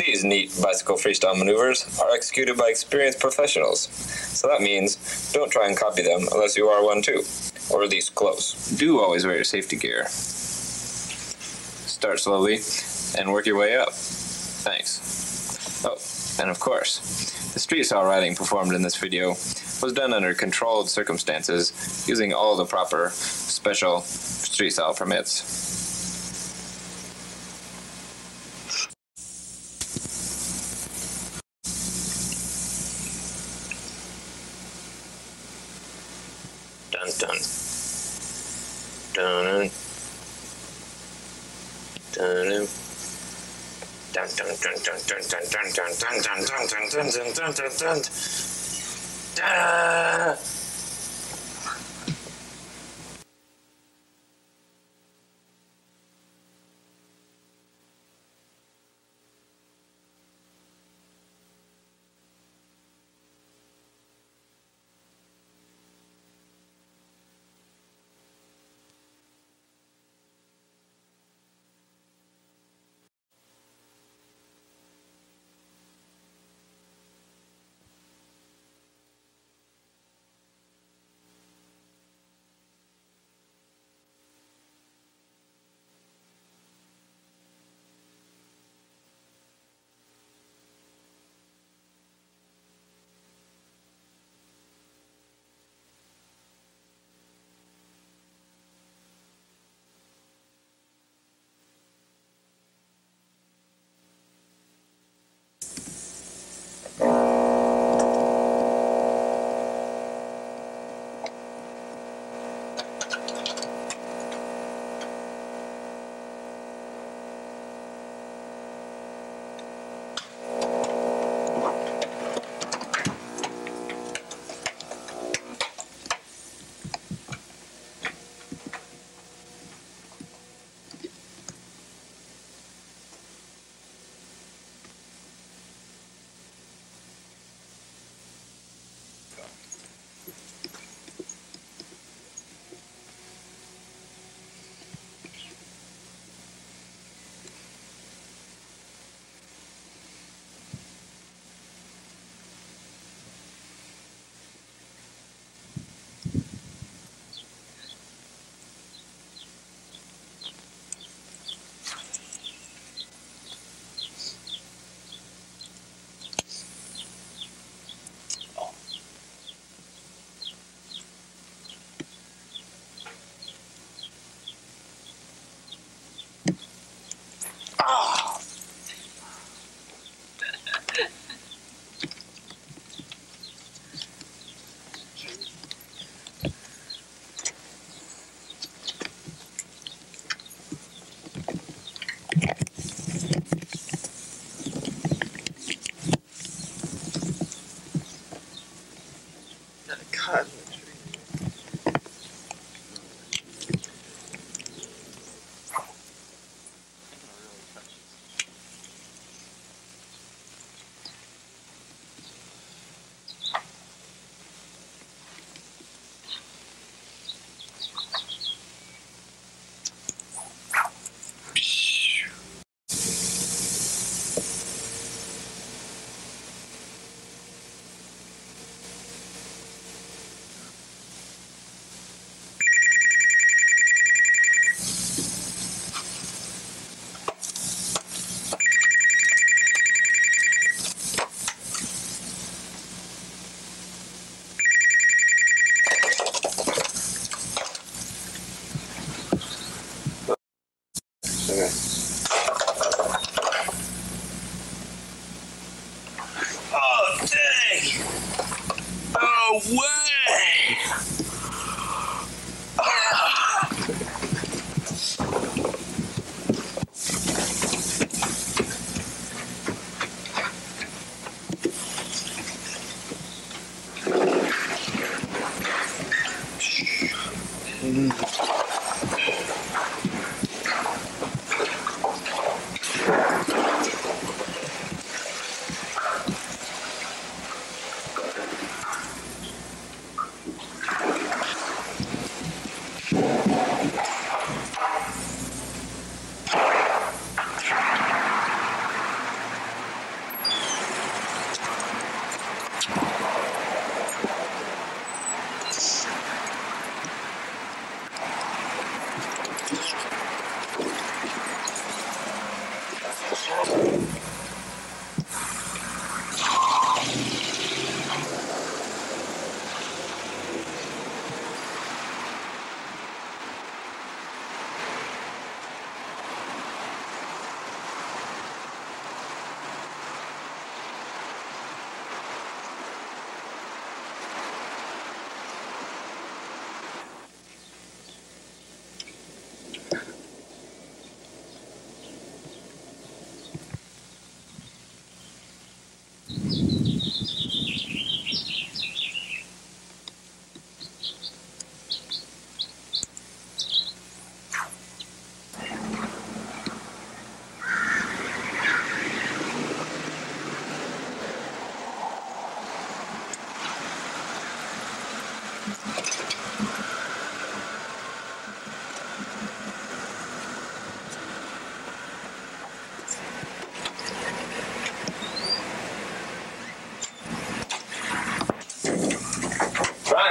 These neat bicycle freestyle maneuvers are executed by experienced professionals, so that means don't try and copy them unless you are one too, or at least close. Do always wear your safety gear. Start slowly and work your way up. Thanks. Oh, and of course, the street style riding performed in this video was done under controlled circumstances using all the proper special street style permits. Dun dun. Dun dun. Dun dun dun dun dun dun dun dun dun dun dun dun dun dun dun dun. Da!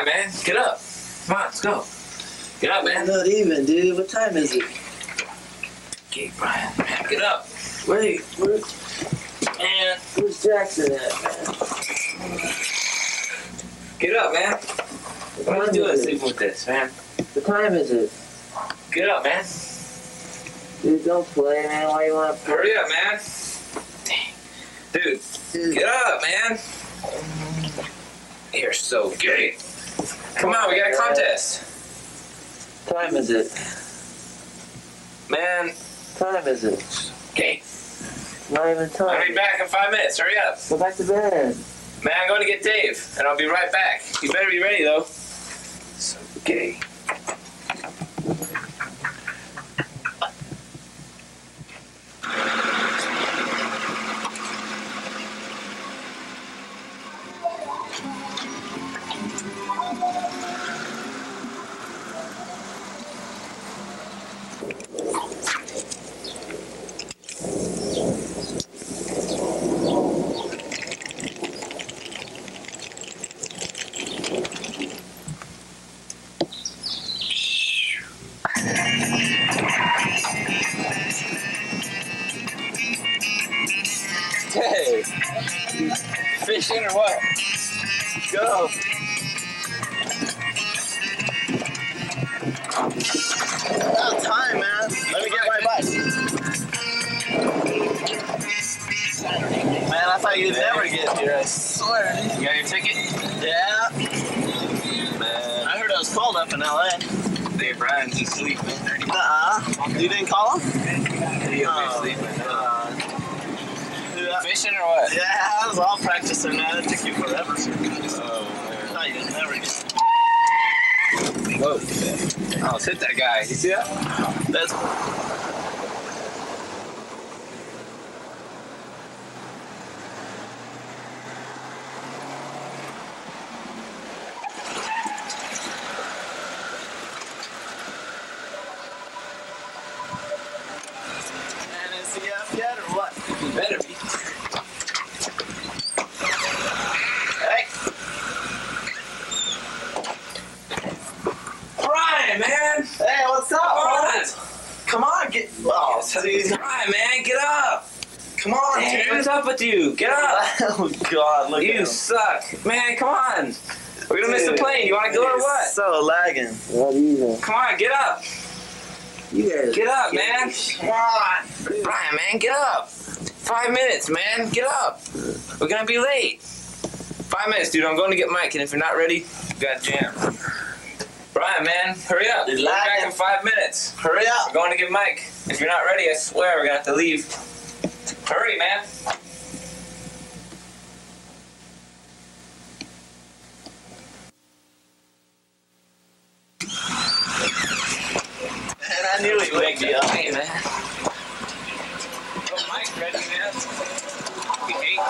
man. Get up. Come on, let's go. Get up, man. It's not even, dude. What time is it? Okay, Brian, man, get up. Wait, Man, where's Jackson at, man? get up, man. What are you doing sleeping with this, man? What time is it? Get up, man. Dude, don't play, man. Why you want to play? Hurry up, man. Dang. Dude, get up, man. You're so gay. Come on, we got a contest. What time is it? Man, What time is it? okay. Not even time. I'll be back in 5 minutes. Hurry up. Go back to bed. Man, I'm going to get Dave, and I'll be right back. You better be ready, though. So gay. Hey, fishing or what? Go. About time, man. Let me get my bike. Man, I thought you'd never get here, I swear. You got your ticket? Yeah. Man. I heard it was cold up in LA. Dave Brian's just sleeping. You didn't call him? He'll be sleeping. Fishing or what? Yeah, I was all practicing, man. It took you forever. Oh, I thought you'd never get whoa. Oh, let's hit that guy. You see that? That's And is he up yet or what? You better be. Hey! Brian, man! Hey, what's up? Come on, get. Oh, geez. Brian, man, get up! Come on, Hey, dude. what's up with you? Get up! Oh, God, look at You him. suck. Man, come on. We're gonna miss the Dude, plane. You wanna go or he's what? So lagging. What even? Come on, get up. You guys. Get up, man. Come on. Brian, man, get up. 5 minutes, man. Get up. We're gonna be late. 5 minutes, dude. I'm going to get Mike, and if you're not ready, you got jam. Brian, man, hurry up. You're We'll be back lagging. in 5 minutes. Hurry We're up. going to get Mike. If you're not ready, I swear we're gonna have to leave. Hurry, man. And I knew he would be up. Hey, man. Oh, Mike, ready, man? We ate.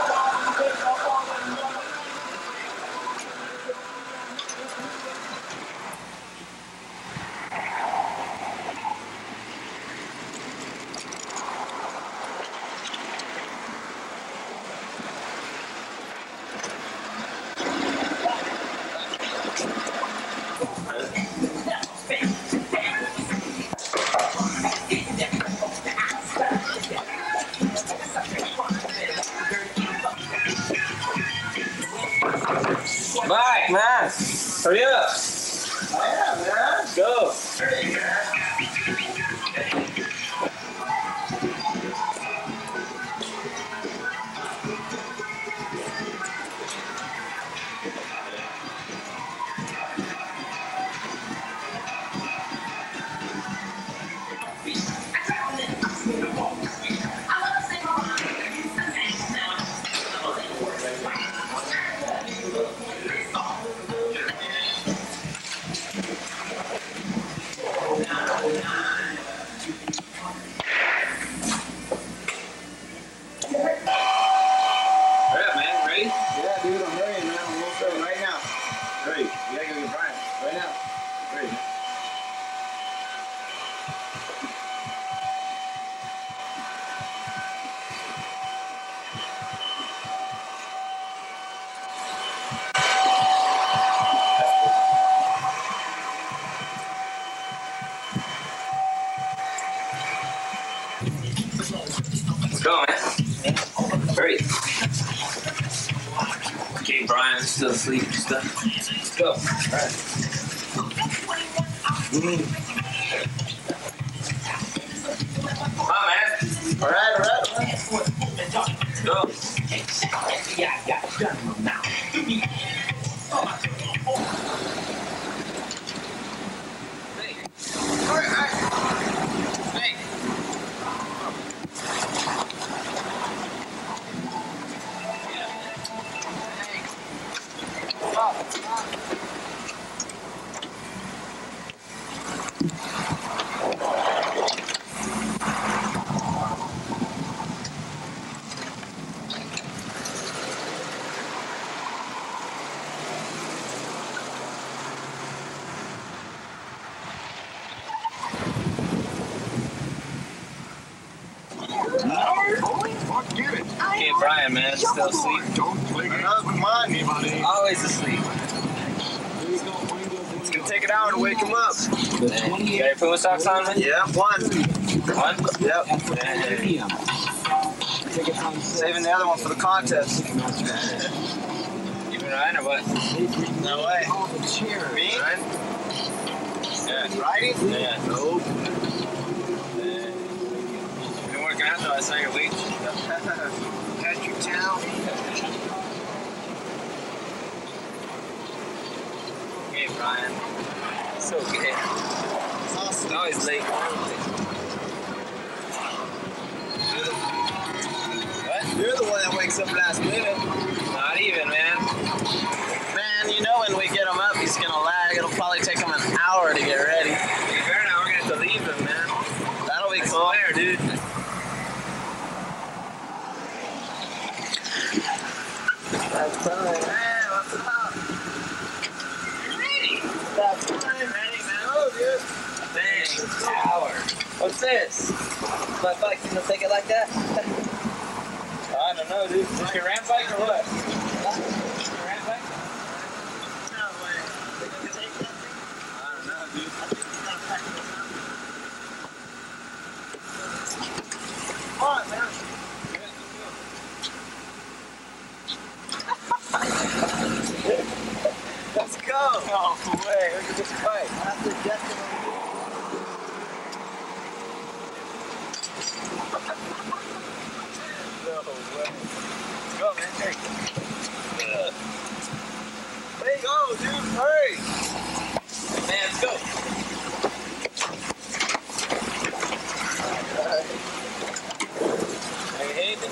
Mike, man, hurry up. Yeah, man. Go. Go, man. Hurry. Okay, Brian's still asleep and stuff. Let's go. All right. Come on, man. All right. Let's go. Okay, Brian, man, still asleep. Come on. Always asleep. It's gonna take an hour to wake him up. You got your Puma socks on, man? Yeah, one. One? Yep. Hey. Saving the other one for the contest. You been riding or what? No way. Me? Riding? Yeah. Riding? Yeah. Nope. You been working out though? I saw your weight. Patrick Town. Hey, Brian. It's okay. It's awesome. Always late. What? You're the one that wakes up last minute. Not even, man. Man, you know when we get him up, he's gonna lag. It'll probably take him an hour to get ready. You better not. We're gonna have to leave him, man. That'll be I cool. swear, dude. That's fine. Hey, what's up? Ready? That's fine. Ready, man? Oh, dude. Dang, tower. What's this? My bike, you gonna take it like that? I don't know, dude. Is this your ramp bike or what? Your ramp bike? No way. I don't know, dude. Come on, man. Let's go. No way. Look at this bike. After Justin. No way. Let's go, man. Hey. Hey, go, dude. Hurry. Man, let's go. Hey, Hayden.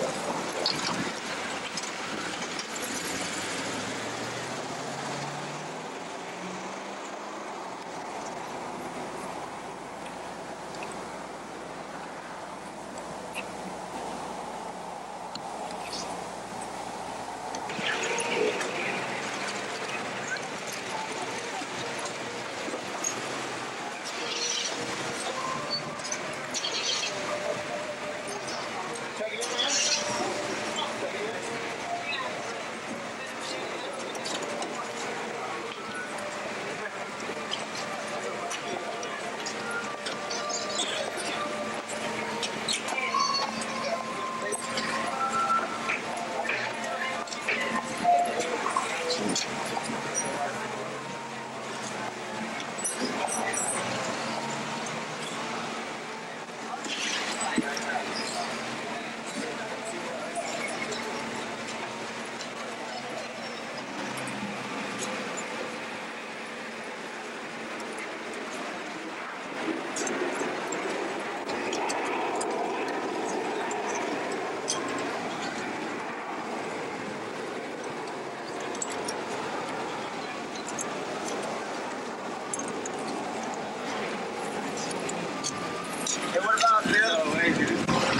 Hey, what about Bill? No way, dude.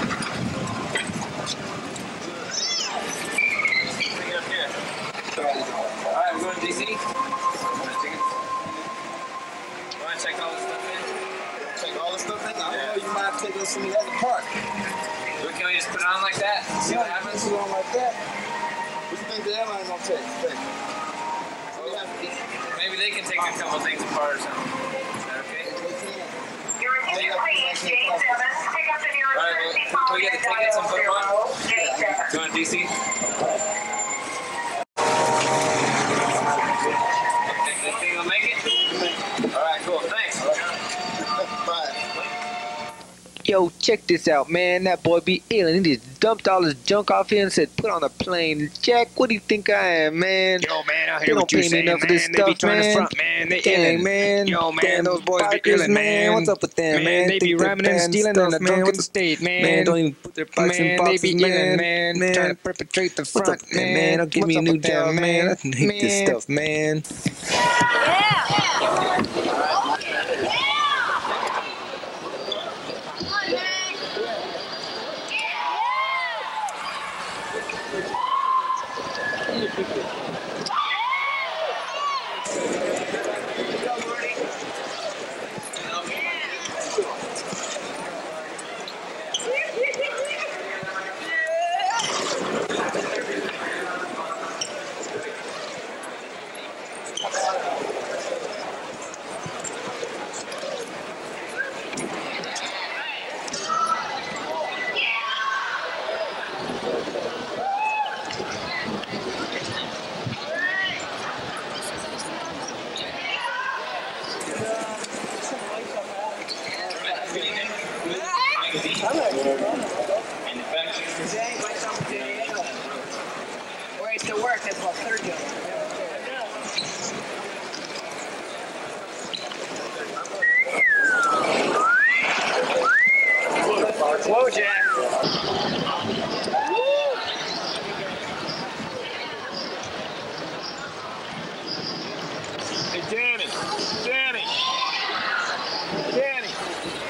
Bring it up here. Alright, we're going to DC. You want to check all this stuff in? Check all the stuff in? I don't know. You might have to take us to the other park. Can we just put it on like that? See what happens? Put it on like that. What do you think the airline gonna take? Maybe they can take a couple things apart or something. Is that okay? You're please, J7, pick up the nearest All right, emergency well, we get the tickets and put them on? Going to DC? Think this thing will make it? Alright, cool. Thanks. Bye. Yo, check this out, man. That boy be ill, and he just dumped all his junk off here and said, "Put on a plane." Jack, what do you think I am, man? Yo, man, I They hear don't what you're pay me saying, enough for man. this They be stuff, trying to man. front, man. They Dang, illin'. man. Yo, man, Damn, those boys be bikers, illin', man. What's up with them, man? They be Think they're robbing and bad stealing stuff, in a man. drunken state, man. Man, don't even put their bikes in Man, they boxes, be man. illin', man. Trying to perpetrate the front, What's up, man? Don't give me a new job, man. I hate this stuff, man. Where I used to work, that's called third job. Whoa, Jack. Hey, Danny. Danny. Danny.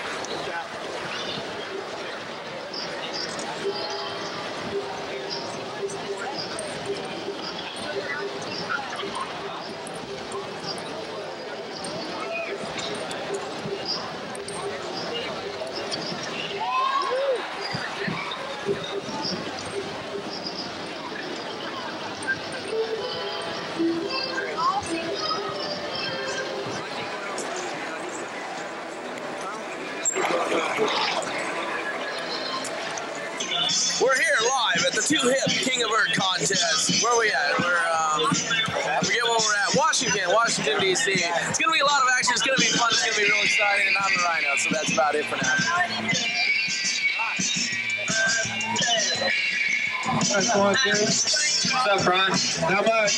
We're here live at the Two Hip King of Earth contest. Where are we at? We're, I forget where we're at. Washington, D.C. It's going to be a lot of action. It's going to be fun. It's going to be real exciting. And I'm the Rhino, so that's about it for now. What's up, Ron? Not much.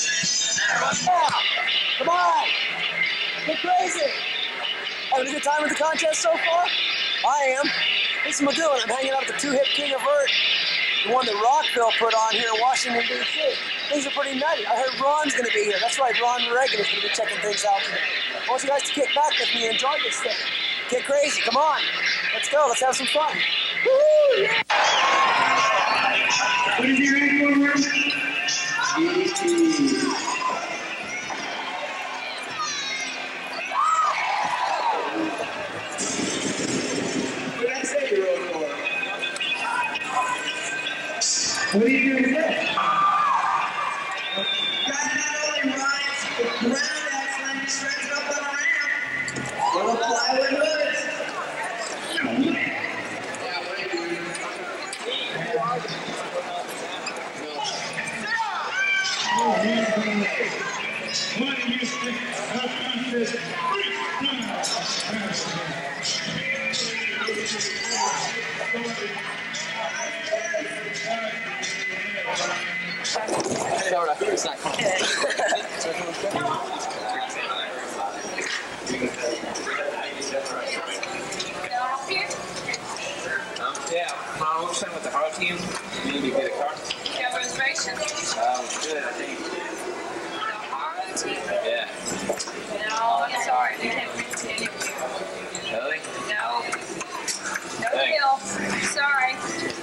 Come on! Get crazy! Having a good time with the contest so far? I am. This is Magoo, and I'm hanging out at the Two Hip King of Earth, the one that Rockville put on here in Washington, D.C. Things are pretty nutty. I heard Ron's going to be here. That's right, Ron Reagan is going to be checking things out today. I want you guys to kick back with me and enjoy this thing. Get crazy, come on. Let's go, let's have some fun. Woo! What did you ready for, Ron? What are you doing today? Not only rides, but ground excellent shreds up on the ramp. Little plywood hoods. Money used to have contest. It's not fun. Yeah, Mom, what's with the Haro team? You need to get a car? You have reservation? Good, I think. The Haro team? Yeah. No, I'm sorry. We can't bring to any of you. Really? No. No Thanks. deal. Sorry.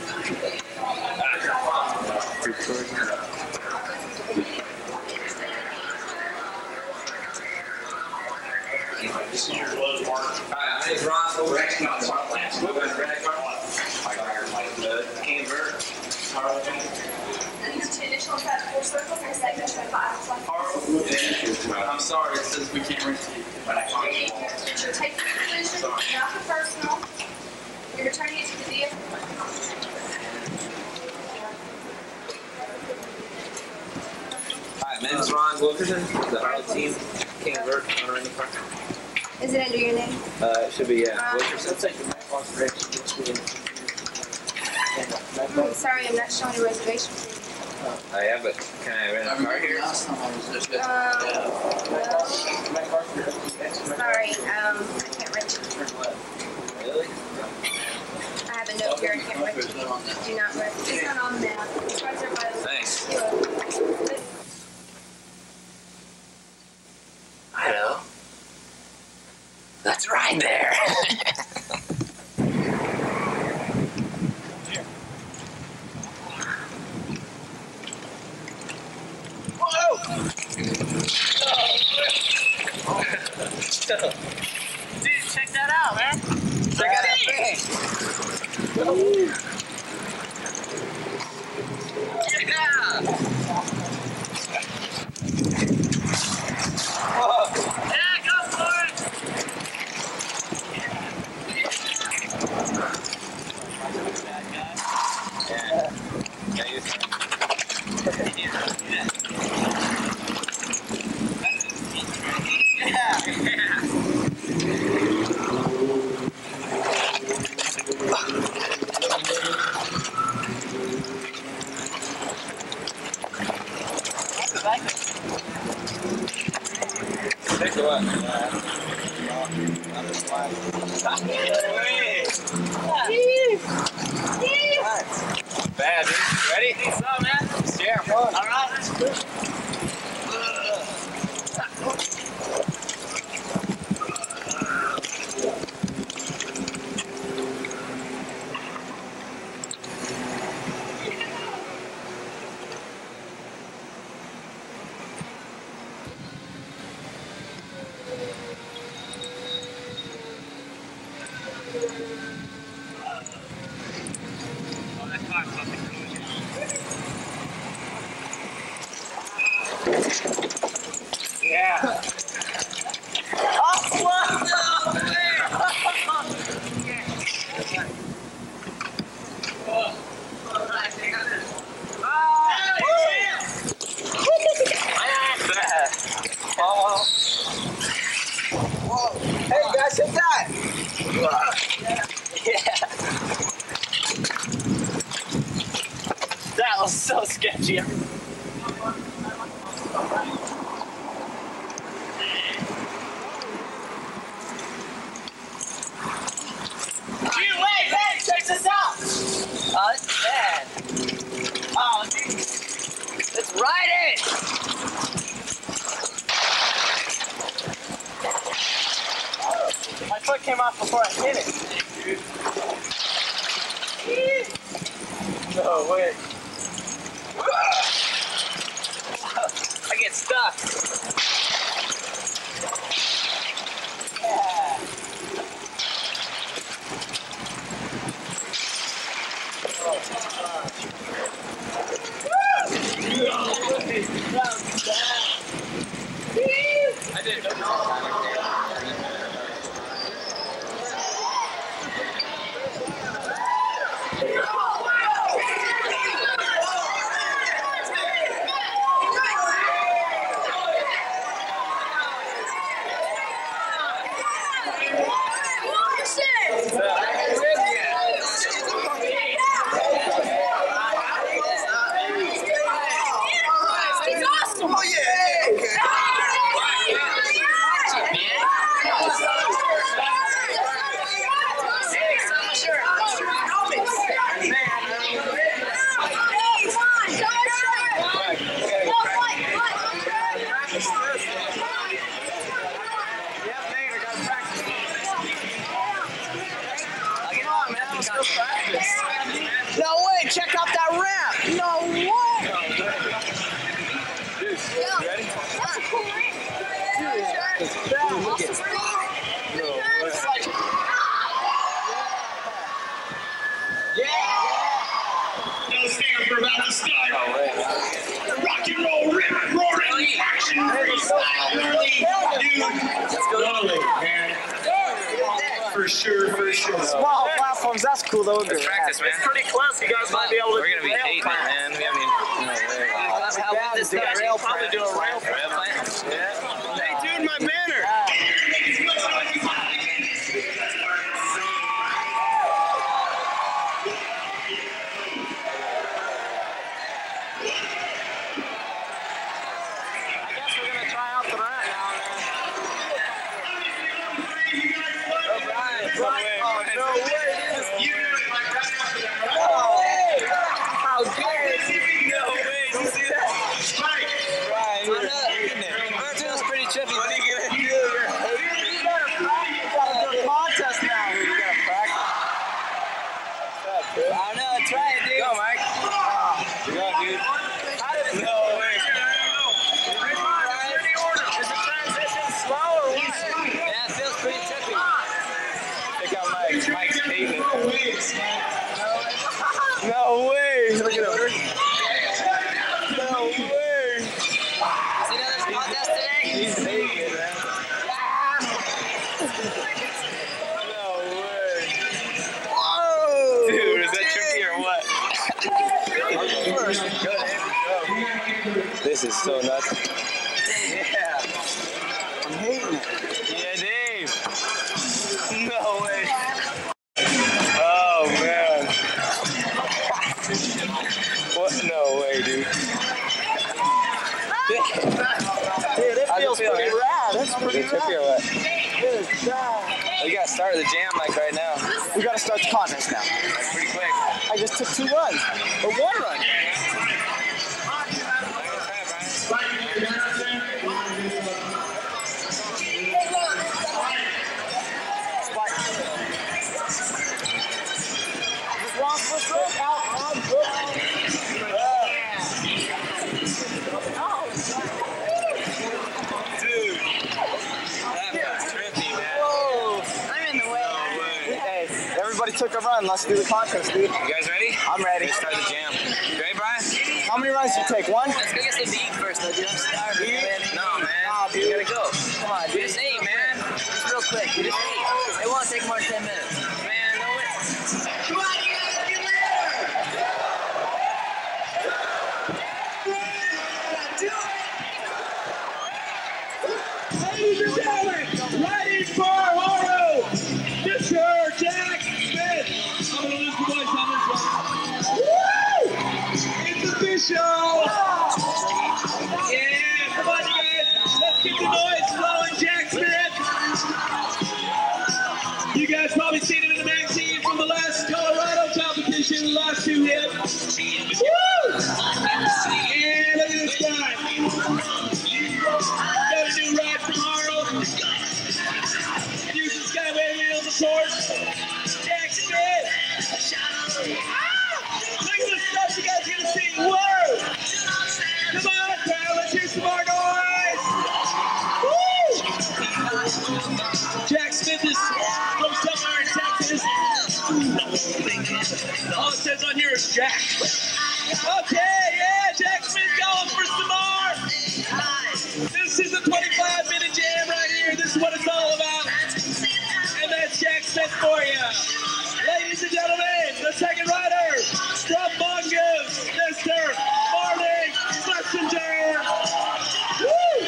This is your blood mark. Hi, my name's Ron. We're actually on the swap plants. We're going to rent a car. The King of Earth. Haro team. These two additional touch 4 circles and a segment 25. I'm sorry, it says we can't rent to you. Did you take the position? Not the personal. You're returning it to the vehicle. Hi, my name is Ron Wilkerson, the Harley team, King of Earth, owner in the park. Is it under your name? It should be, yeah, Wilkerson. I'm sorry, I'm not showing a reservation for you. Yeah, but can I rent a car here? No. Sorry, I can't rent you. Really? I have a note here, I can't rent you. Do not rent. It's not on the map. It's right there by the... Thanks. But I know. Let's ride there. Dude, check that out, man. Check out that thing. Yeah. Whoa. Yeah, go for it. Yeah, you Take a look. Bad, dude. Ready? What's up, man? Yeah, come on. All right. Yeah. Oh, what? No way. Whoa. Hey guys, hit that. Yeah. That was so sketchy. Check this out! Oh, it's bad. Oh, dude. Let's ride it! My foot came off before I hit it. No way. I get stuck. Yeah. I did. No way, check out that ramp. No way. Dude, you ready? that's a cool ring. Those things are about to start. Rock and roll, rip, roaring, action, freestyle, early, dude. Let's go, man. For sure, for sure. Small platforms, that's cool though. Let's practice, man. It's pretty close. You guys might be able to. We're gonna be hating it, man. We haven't even. No way. That's how this guy will probably do a rail plant. Yeah. Hey, dude, my banner. No way! Look at him. No way! See another contest today? He's naked, man. No way. Whoa! Dude, is that trippy or what? This is so nuts. Yeah. I'm hating it. Yeah, Dave. No way. Oh, man. What? No way, dude. Dude, it feels pretty rad. That's pretty Is it trippy or rad. what? We gotta start the jam like right now. We gotta start the contest now. Like pretty quick. I just took 2 runs. Or 1 run. Everybody took a run. Let's do the contest, dude. You guys ready? I'm ready. Let's start the jam. You ready, Brian? How many runs do you take? 1? Let's go get some to eat first, though, dude. I'm starving. No, man. Nah, dude. You gotta go. Come on, dude. Just eat, man. Just real quick. You just eat. It won't take more than 10 minutes. Man, no way. Come on, you guys, get there! Ladies and gentlemen, ready for Oro, Mr. Jack Smith. I'm gonna lose the voice on this one. Woo! It's official! Yeah, come on, you guys. Let's get the noise flowing, Jack Smith. You guys probably seen him in the magazine from the last Colorado competition, the last 2 hits. Woo! Yeah, look at this guy. Got a new ride from Arnold. Using Skyway wheels, of course. Jack Smith. Look at the stuff you guys are gonna see. Whoa! Come on, crowd. Let's hear some more noise. Woo! Jack Smith is from somewhere in Texas. All it says on here is Jack. Okay, yeah, Jack Smith going for some more. This is a 25-minute jam right here. This is what it's all about. And that's Jack Smith for you. Ladies and gentlemen, the second rider from Mongoose, Mr. Marty Schlesinger. Woo!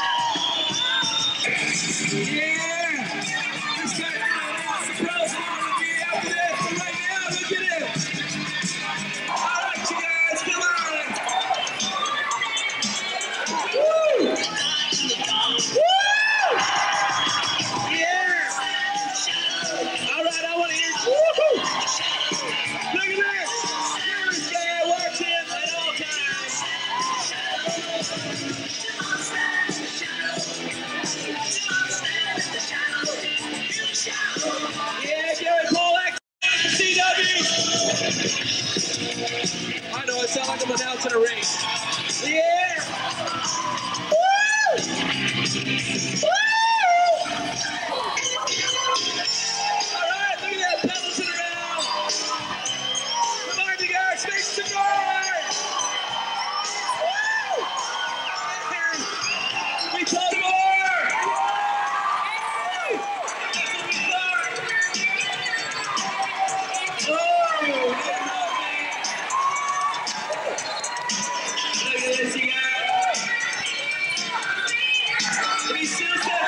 Yeah! This guy's going to announce the pros and going to be after this. But right now, look at it. All right, you guys, come on. Woo! Woo! Yeah! All right, I want to hear woo-hoo! Look at this! Hear this guy works in at all times. Yeah, Gary Polak, CW! I know, I sound like I'm announcing a race. Yeah! Woo! Woo! All right, look at that pedaling around. Come on, you guys, make some noise. Woo! We told more. That's what we start. He still said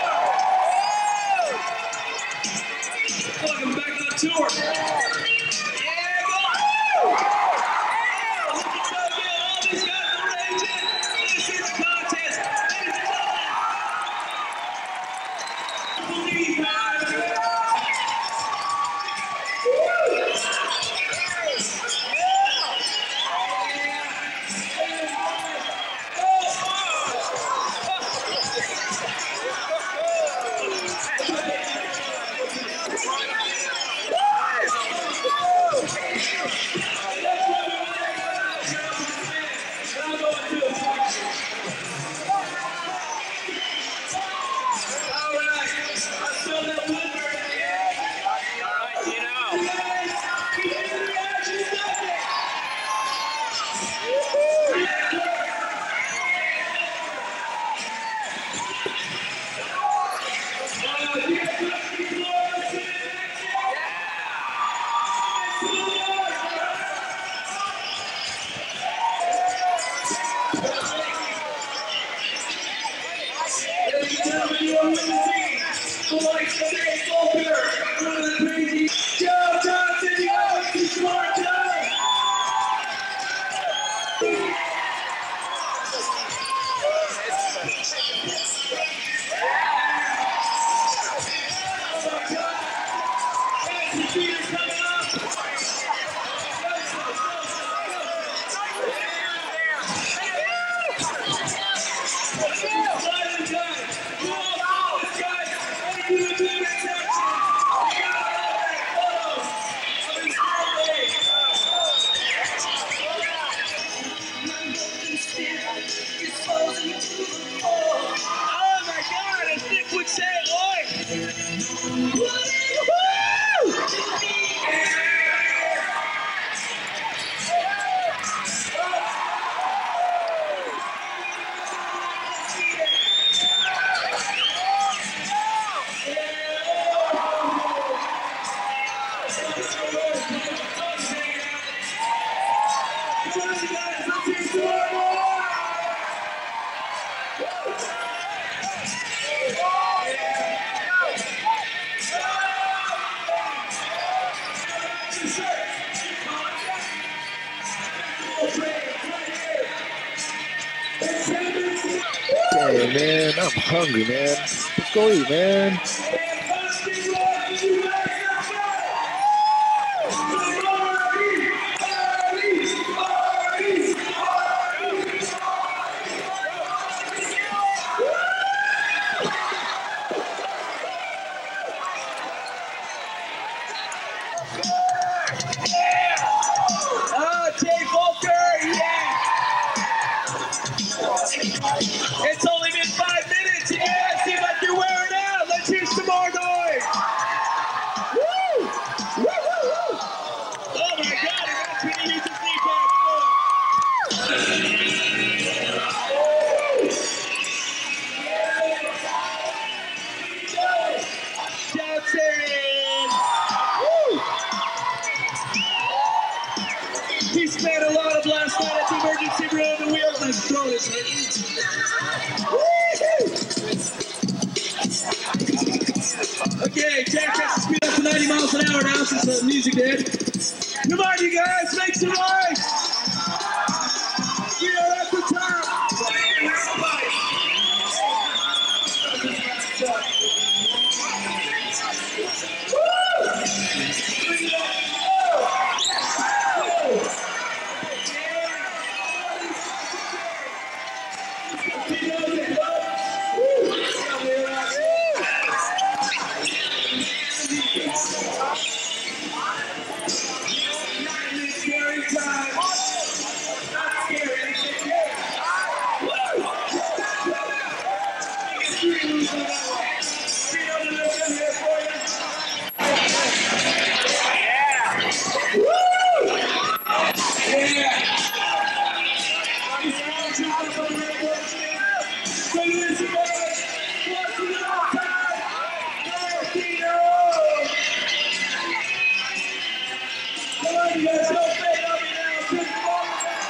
more. Welcome back on tour. Yeah, go. Look at Tokyo. All these guys are raging. This is the contest. Ladies and gentlemen. Believe, man. Hey man, I'm hungry, man. Let's go eat, man. It's only been 5 minutes. Yeah, seems like you're wearing out. Let's hear some more noise. Woo! Woo, woo, woo! Oh my God, he wants me to use his knee pads. Johnson! Woo! He spent a lot of last night at the emergency room. The wheels on his throat is hurting. Okay, Jack has to speed up to 90 miles an hour now since the music did. Come on, you guys, make some noise! We are at the top! Scary time. Come on, you guys, don't fade on me now. Put the ball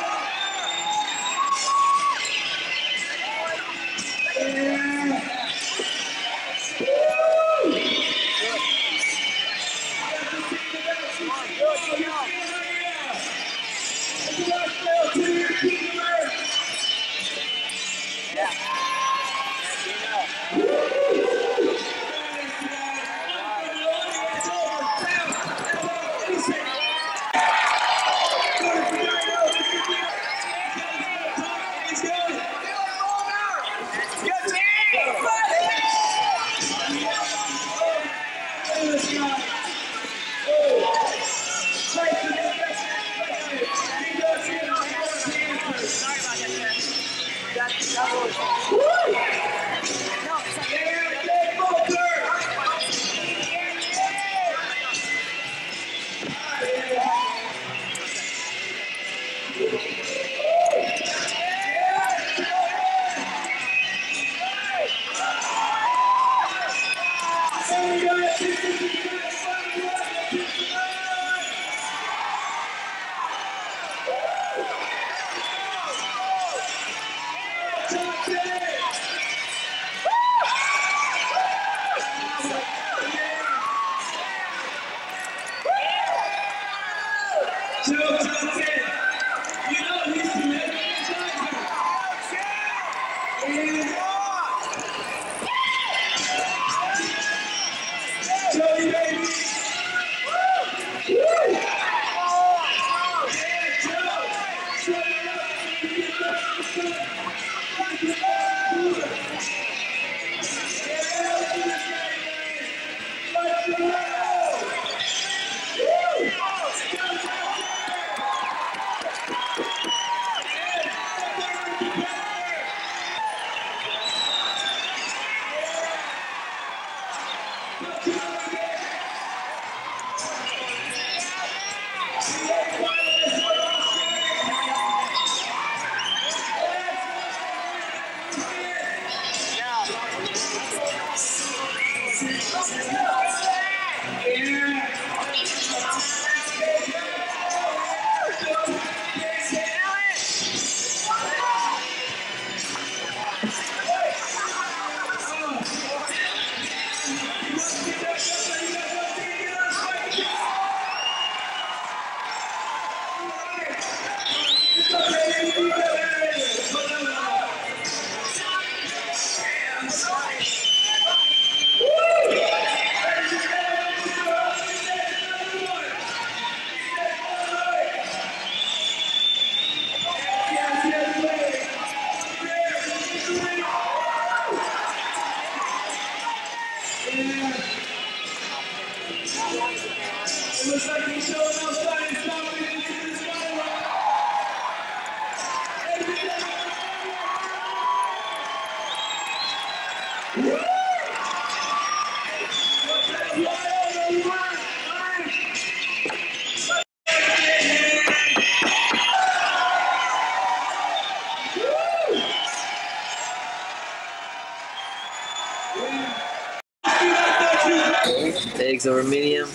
Eggs over medium,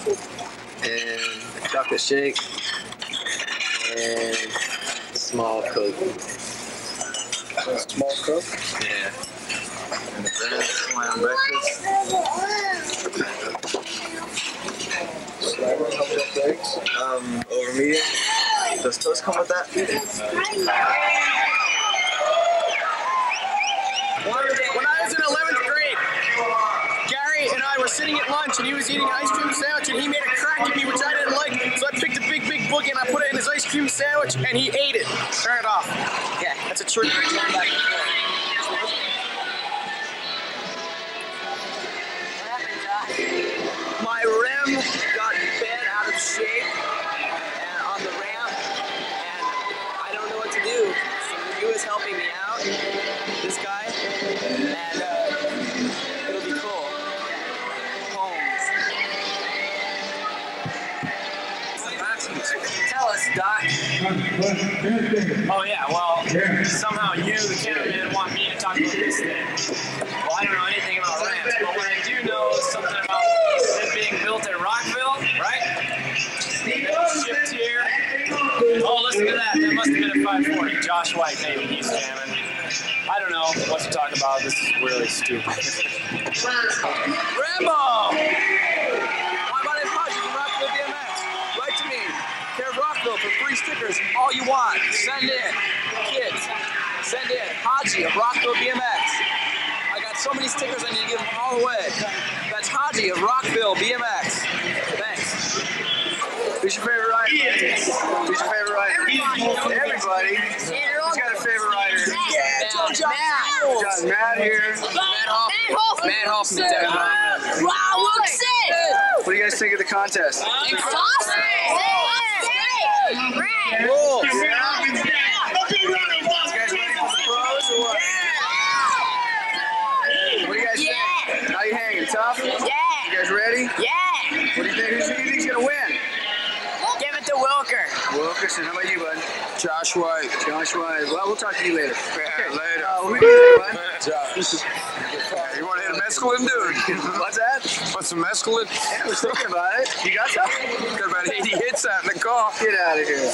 and a chocolate shake, and small Coke. Small Coke? Yeah. And that's my breakfast. Eggs? Over medium. Does toast come with that? When I was in 11th grade, Gary and I were sitting at lunch and he was eating an ice cream sandwich and he made a crack at me, which I didn't like. So I picked a big boogie and I put it in his ice cream sandwich and he ate it. Turn it off. Yeah, that's a trick. My rim got bent out of shape and on the ramp, and I don't know what to do. So Yu is helping me out, this guy, and it'll be cool. Holmes. Tell us, Doc. Oh yeah, well, somehow you, the cameraman, want me to talk about this thing. Well, I don't know anything about ramps, but what I do know is something about it being built at Rockville, right? Oh, listen to that. That must have been a 540. Josh White, maybe he's jamming. I don't know what to talk about. This is really stupid. Rambo! My name is Haji from Rockville BMX. Write to me, care of Rockville, for free stickers. All you want. Send in. Kids, send in. Haji of Rockville BMX. I got so many stickers I need to give them all away. That's Haji of Rockville BMX. Thanks. Who's your favorite rider? Yes. Who's your favorite rider? Everybody. Who's got a favorite rider? John Matt here. Matt Hoffman. Wow, look sick! What do you guys think of the contest? It's awesome! Great! Rules. Okay, You guys ready for the pros or what? What do you guys think? How you hanging? Tough? Yeah! You guys ready? Yeah! What do you think? Who do you think's gonna win? Give it to Wilker. Wilkerson. How about you, bud? Josh White. Josh White. Well, we'll talk to you later. Yeah, later. Who do you think, bud? Josh. You want to hit a mescaline, dude? What's that? Want some mescaline? Yeah, I was thinking about it. You got some? Got about 80 hits out in the car. Get out of here.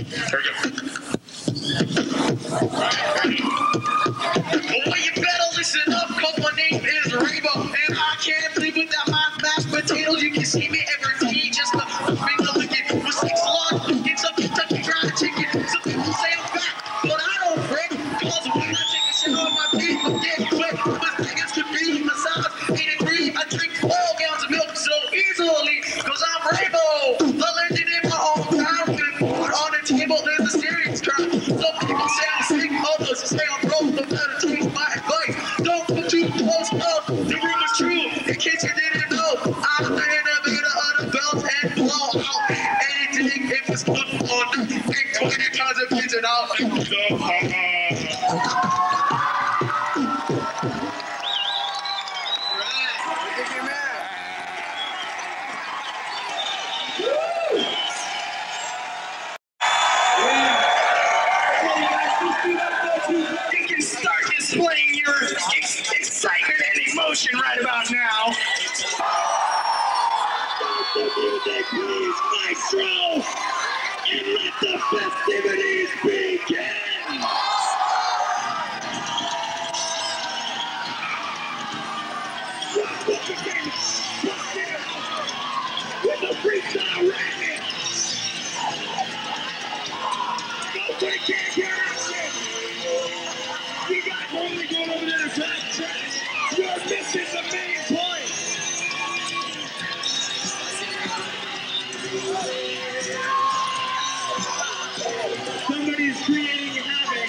Boy, you better listen up, cause my name is Rainbow, and I can't live without my mashed potatoes. You can see me every day, just a finger licking with 6 lunch. Get some Kentucky Fried Chicken. Some people say I'm fat, but I don't break, cause when I take a shower, my feet will get wet. My fingers could be my size 83. I drink 12 gallons of milk so easily, cause I'm Rainbow, a legend in my hometown. Put on the table, there's a serious crowd. Some people say I'm sick, others say I'm broke, but better take my advice. Don't put too close up, the rumor's true, in case you didn't know. I'm the innovator of the belt and blow out anything if it's put on. Think 20 times a piece and I'll make it up. You can start displaying your excitement and emotion right about now. Stop the music, please, maestro, and let the festivities begin. Once again, with the freestyle racket. Nobody can hear us. You guys are only going over there to tracks. You're missing the main point. Somebody's creating havoc.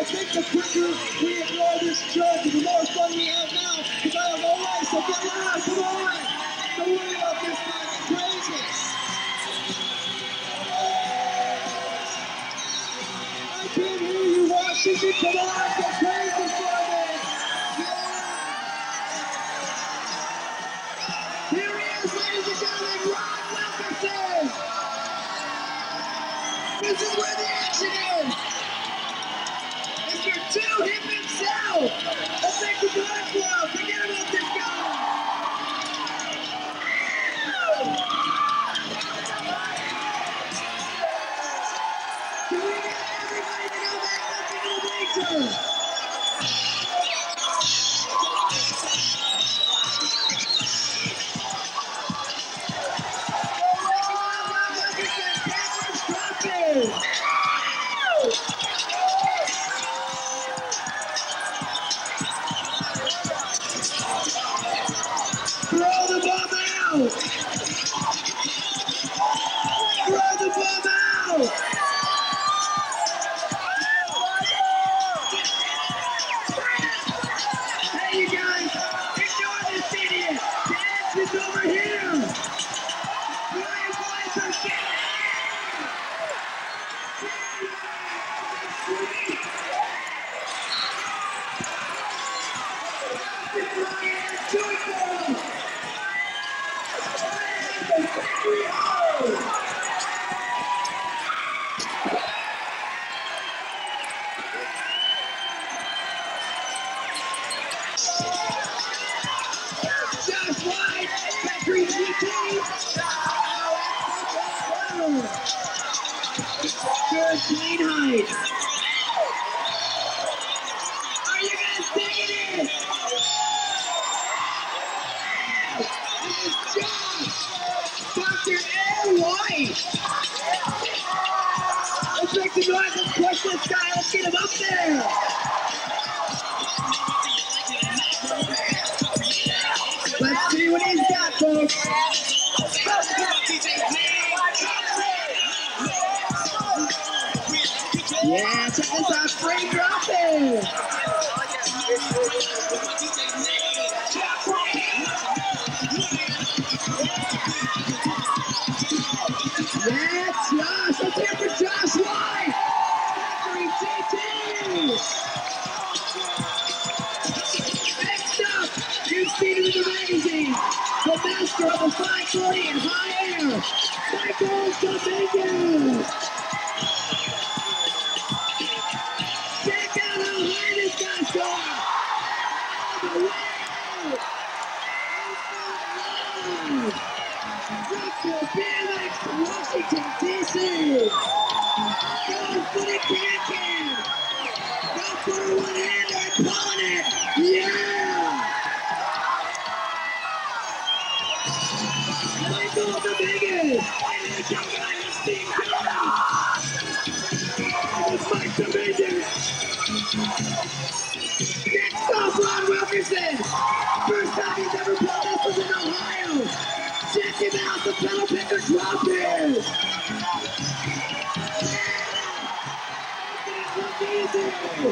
think the quicker we ignore this jerk, the more fun we have now. Because I have no way, so get loud, come on. Don't worry about this guy, it's crazy. I can't hear you, Washington, come on, get crazy for me. Here he is, ladies and gentlemen, Ron Wilkerson. This is where the action is. Mr. Two Hip himself. Let's make the noise for him. Forget about this guy. Can we get everybody to go back up into the bleachers? Throw the bomb out! Throw the bomb out! Hey, you guys, ignore this idiot! The exit's over here! Brian Boys are getting just like Factory GT. Good clean height. Are you guys digging it? This is Josh, Dr. Ed White. Let's make some noise. Let's push this guy. Let's get him up there. Let's see what he's got, folks. Yeah, check this out. Free dropping. Yeah, Josh. Let's hear for Josh White. Factory GT. Next up, you've seen it in the magazine. The master of the 540 and high air, Michael Dominguez. Check out how high this guy's going. All the way out. Russell BMX, Washington, D.C. Go for the can-can. Go for the one-hander and pulling it. Yeah! Michael Dominguez. Ladies and gentlemen, let's see it's Mike Dominguez. Next up, Ron Wilkerson. First time he's ever pulled this was in Ohio. Check him out, the pedal picker drop here. Look easy.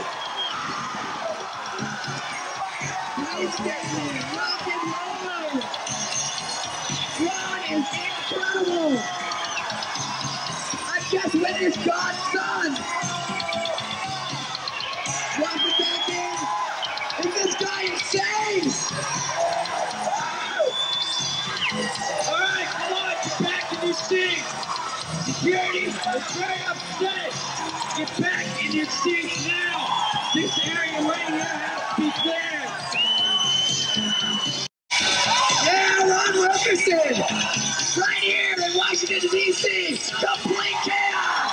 Nice getting rock and roll. Ron is incredible. I just witnessed God's son. Drop it back in. Is this guy insane? All right, come on, get back in your seats. Security is very upset. Get back in your seats now. This area right here has to be clear. Yeah, Ron Wilkerson. Right here in Washington, D.C. Complete chaos.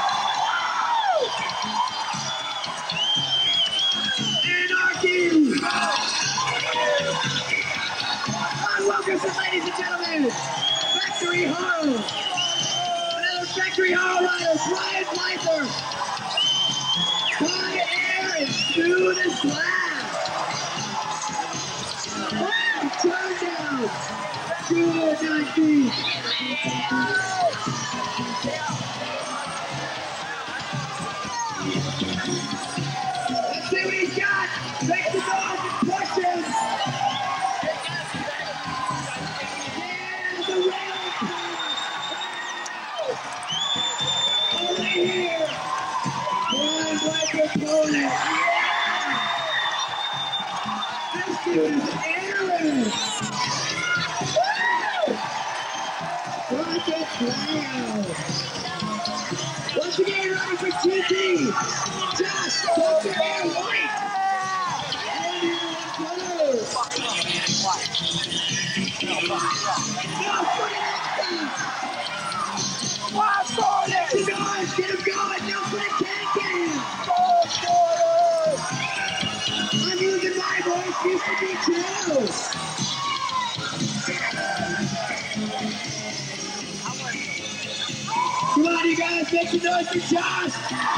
Anarchy. Ron Wilkerson, ladies and gentlemen. Factory Horror. Another Factory Horror rider, Brian Blyther. High air and smooth as glass. Oh, turn down. 219. Josh. Make the noise and push him. And the rail over here. One like opponent. This dude is Aaron. What a clown. Once again, ready for TT. Josh, put your hair white. Get him going, get him going. No, put a tank in him. I'm using my voice, used to be true. Come on, you guys, make some noise for Josh.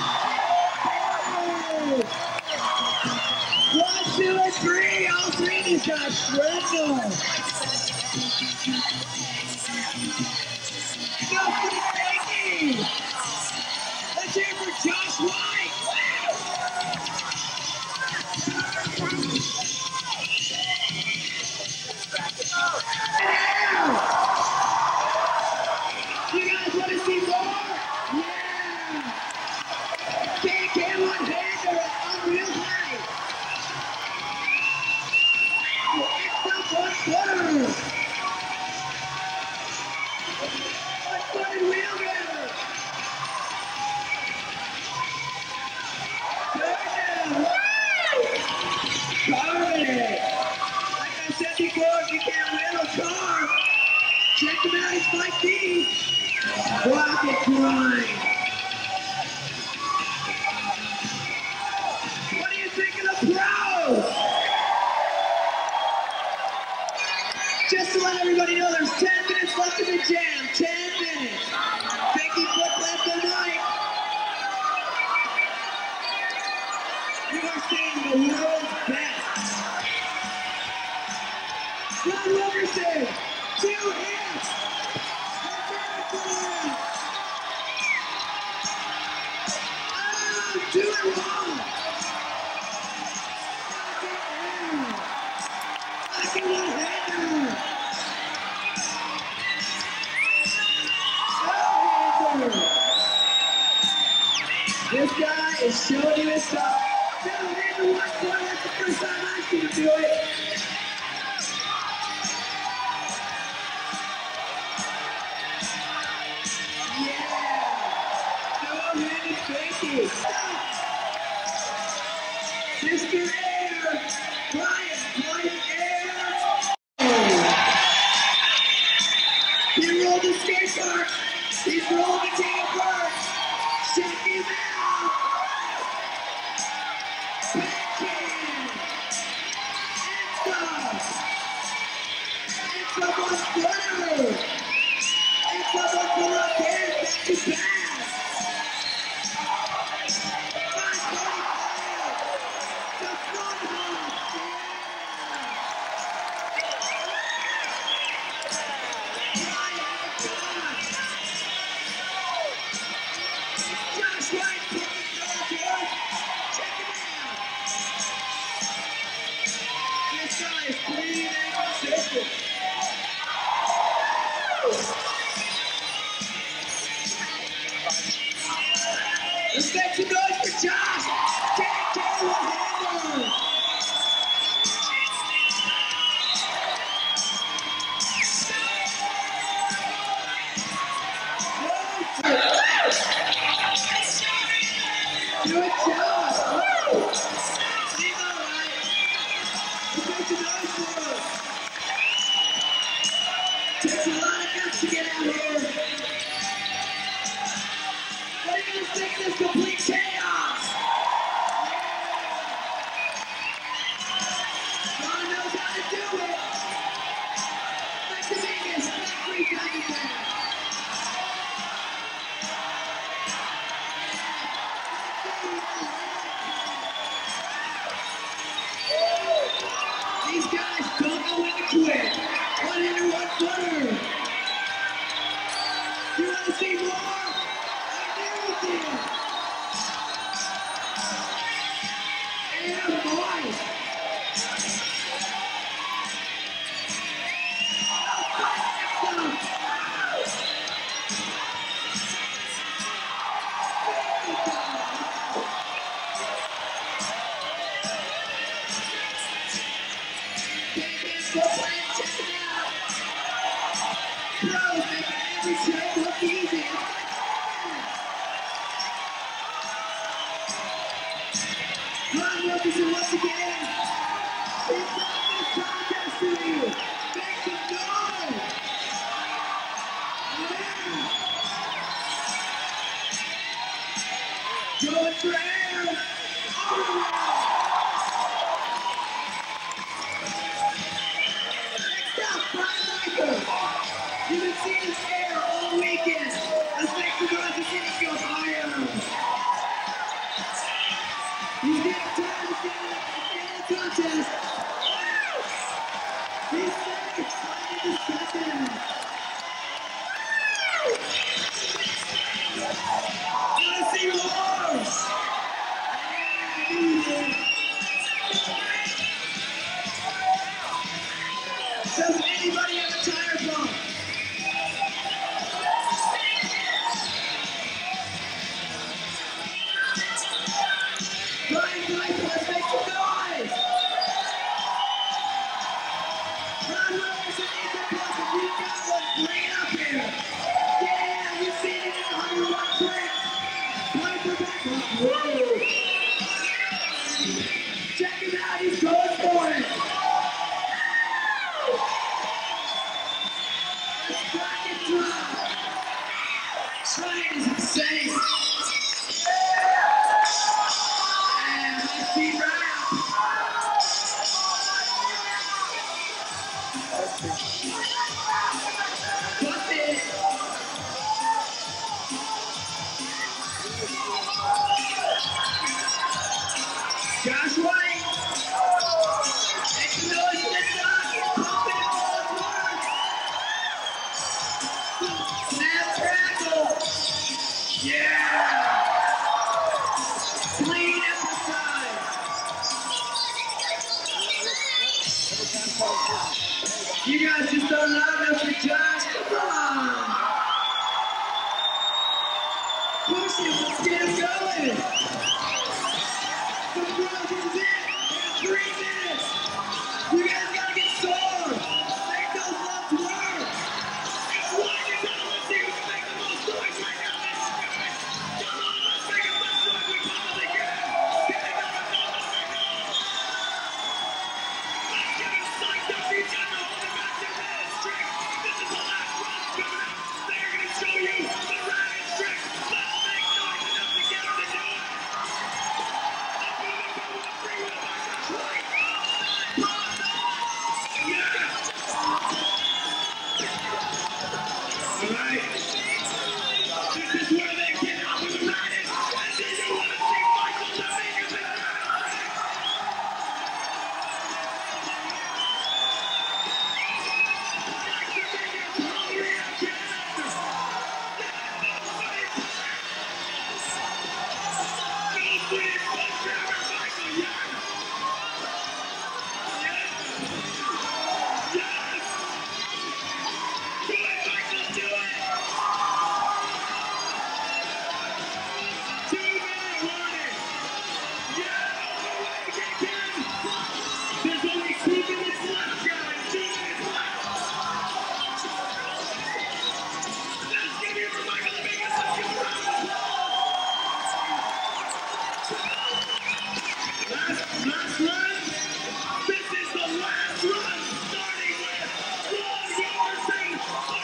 1, 2, and 3. All three of these guys struggle. Go for the taking. Let's hear it for Josh White. You guys want to see more? Yeah! Can't get one-hander on real high. It's the one-footer. One-footed wheelbarrow. Carving. Like I said before, if you can't wheel a car, check them out, it's like these. Rocket grind. What do you think of the pros? Just to let everybody know, there's 10 minutes left in the jam. 10 minutes. Pinky foot left and right. You are seeing the world's best. Ron Wilkerson, 2 hits. Do it wrong. Second one-hander. This guy is showing you his stuff. Two-hander, 1-4. That's the first time I've seen him do it. Mr. Air, Brian Air. He rolled the skate park. He's rolling the King of Bird. Check him out. Backhand. It's a one-footer. It's a one-footer again. Back to back. Let's make some noise for Josh. Can't get one-hander. Good job. He's all right. Let's make some noise for him. Takes a lot of guts to get out here. What do you guys think of this complete chaos? God knows how to do it. Back to Vegas, Factory Diamond. These guys don't know when to quit. One-hander, one-footer. You want to see more? I'm there with you. And boy, Ron Wilkinson once again. He brought this contest to you. Make some noise. Yeah. Going for air. Next up, Brian Michael. You've been seeing his air all weekend. Let's make some noise as he goes higher. He's getting time to get in the contest. He's so excited to step in. Let's see more. Does anybody have a tire pump? Brian Michael, let's make some noise. Ron Wilkinson needs a pump. If you've got one, bring it up here. Yeah, we've seen it in 101 tricks. Piper back. Whoa. Check him out, he's going for it. Let's rock and drop. Brian is insane. And let's see rap. Bust it. Josh White. Make some noise in the top. Pump it all at once. Snap, crackle. Yeah. Clean exercise. You guys just don't love us for Josh. Come on. Push it. Let's get him going. The growth is in 3 minutes. You guys gotta get sore. Make those lungs work. It's one you gotta let's see who's making the most noise right now. Let's do it. Come on, let's make it much noise we possibly can. Get it going. Let's get it psyched up. These guys are holding back their minutes. Trick. This is the last run coming up. They're gonna show you the rabbit trick. Let's make noise enough to get them to do it. Alright. This is where they get out with the rabbit. And then you want to see Michael Dominguez in there. There's only 2 minutes left, guys. 2 minutes left. Let's give it for Michael Dominguez. Let's give a round of applause. Last run. This is the last run, starting with Ron Wilkinson.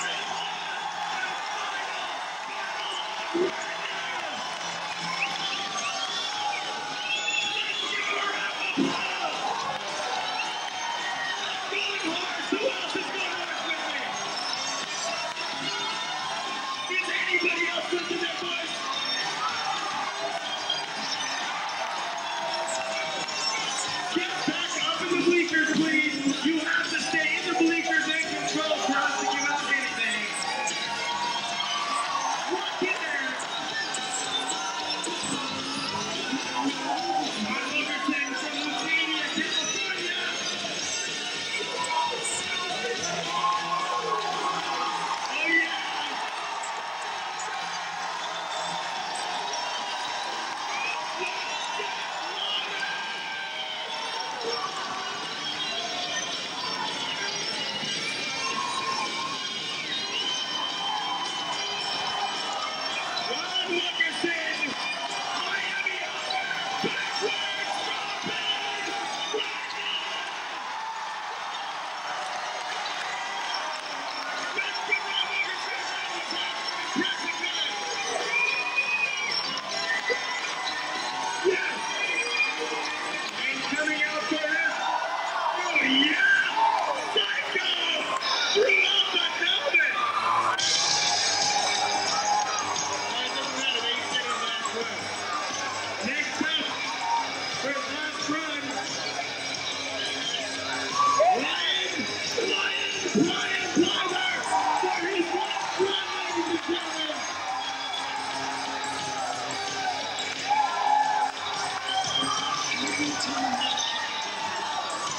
Who else is going hard with me? Is anybody else with their voice? Get back up in the bleachers, please. You have to stay in the bleachers and control for us to give out anything. Walk in there. Mark Wilkinson from Lucene.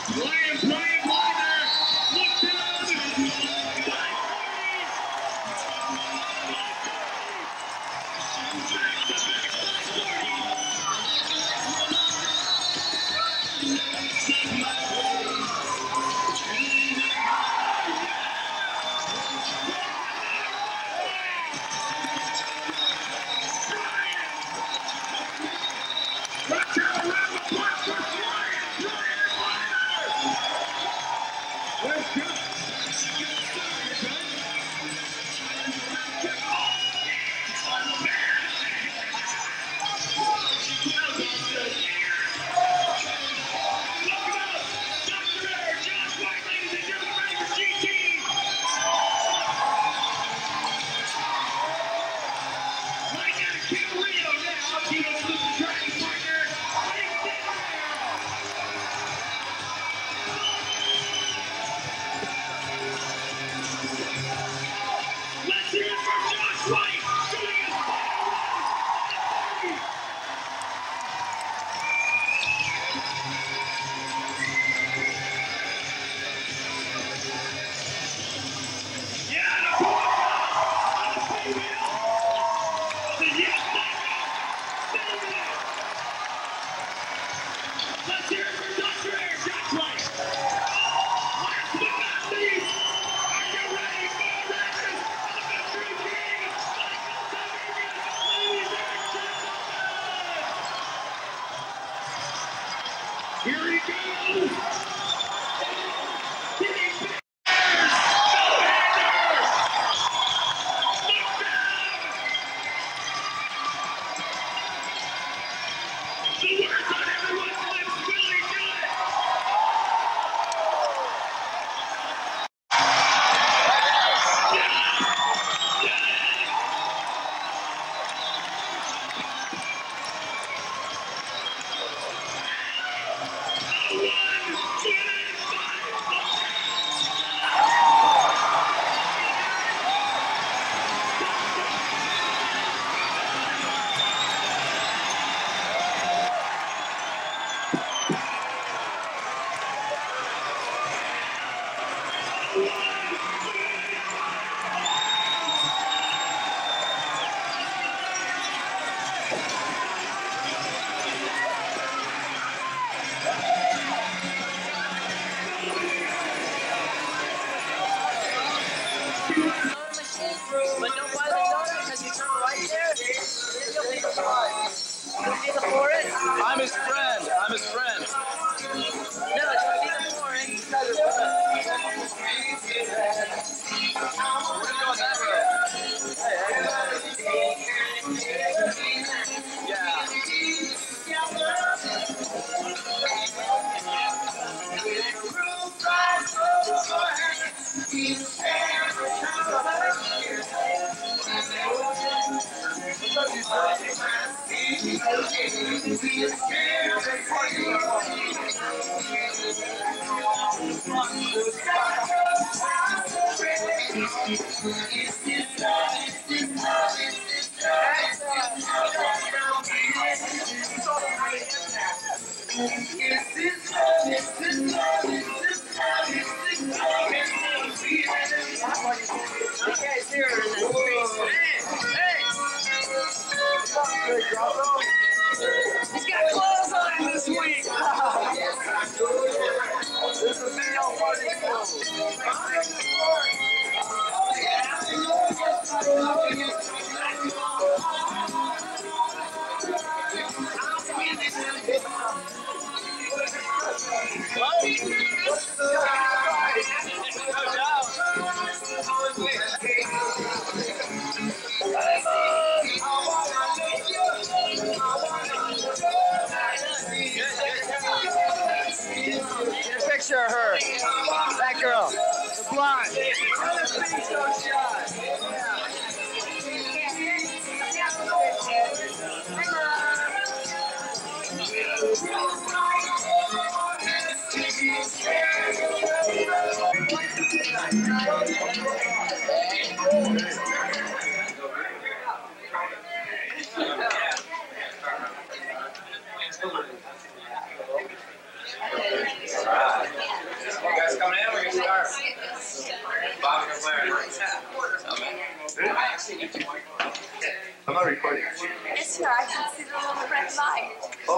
But don't buy the donut because you turn right there. Then you'll be the fly. You'll be the for it. I'm his friend. I'm his friend. No, you'll be the for it. We're gonna go that road. He's got clothes on him this week. This is a video party. Get a picture of her. That girl. The blonde.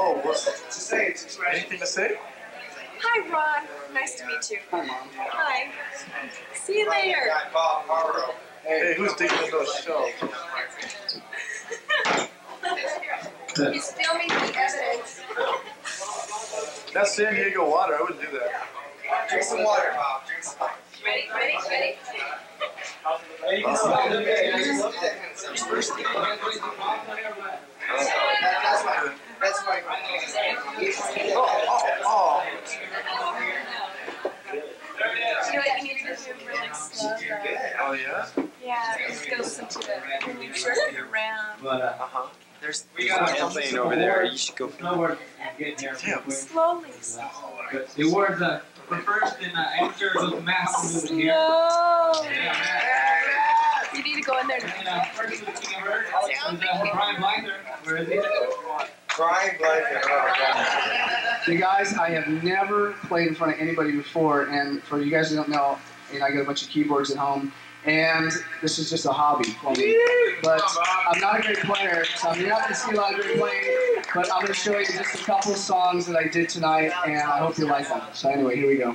Oh, what's to say? Anything to say? Hi, Ron. Nice to meet you. Hi, Mom. Hi. See you later. Hey, who's digging in those shells? He's filming the evidence. That's San Diego water. I wouldn't do that. Drink some water, Bob. Drink some water. Ready? That's why. Oh. You know what? You need to move really slow, though. Oh, yeah? Yeah, it goes into the when you jerk it around. There's an airplane over there. You should go. Snowboard getting here. Slowly. But the words for first in amateur with the mask moving here. No. Yeah, You need to go in there. and first with the King of Earth was Brian Blyther. Where is he? Brian Blyther. You guys, I have never played in front of anybody before, and for you guys who don't know, I got a bunch of keyboards at home, and this is just a hobby for me. But I'm not a great player, so you're not going to see a lot of great playing, but I'm going to show you just a couple songs that I did tonight, and I hope you like them. So anyway, here we go.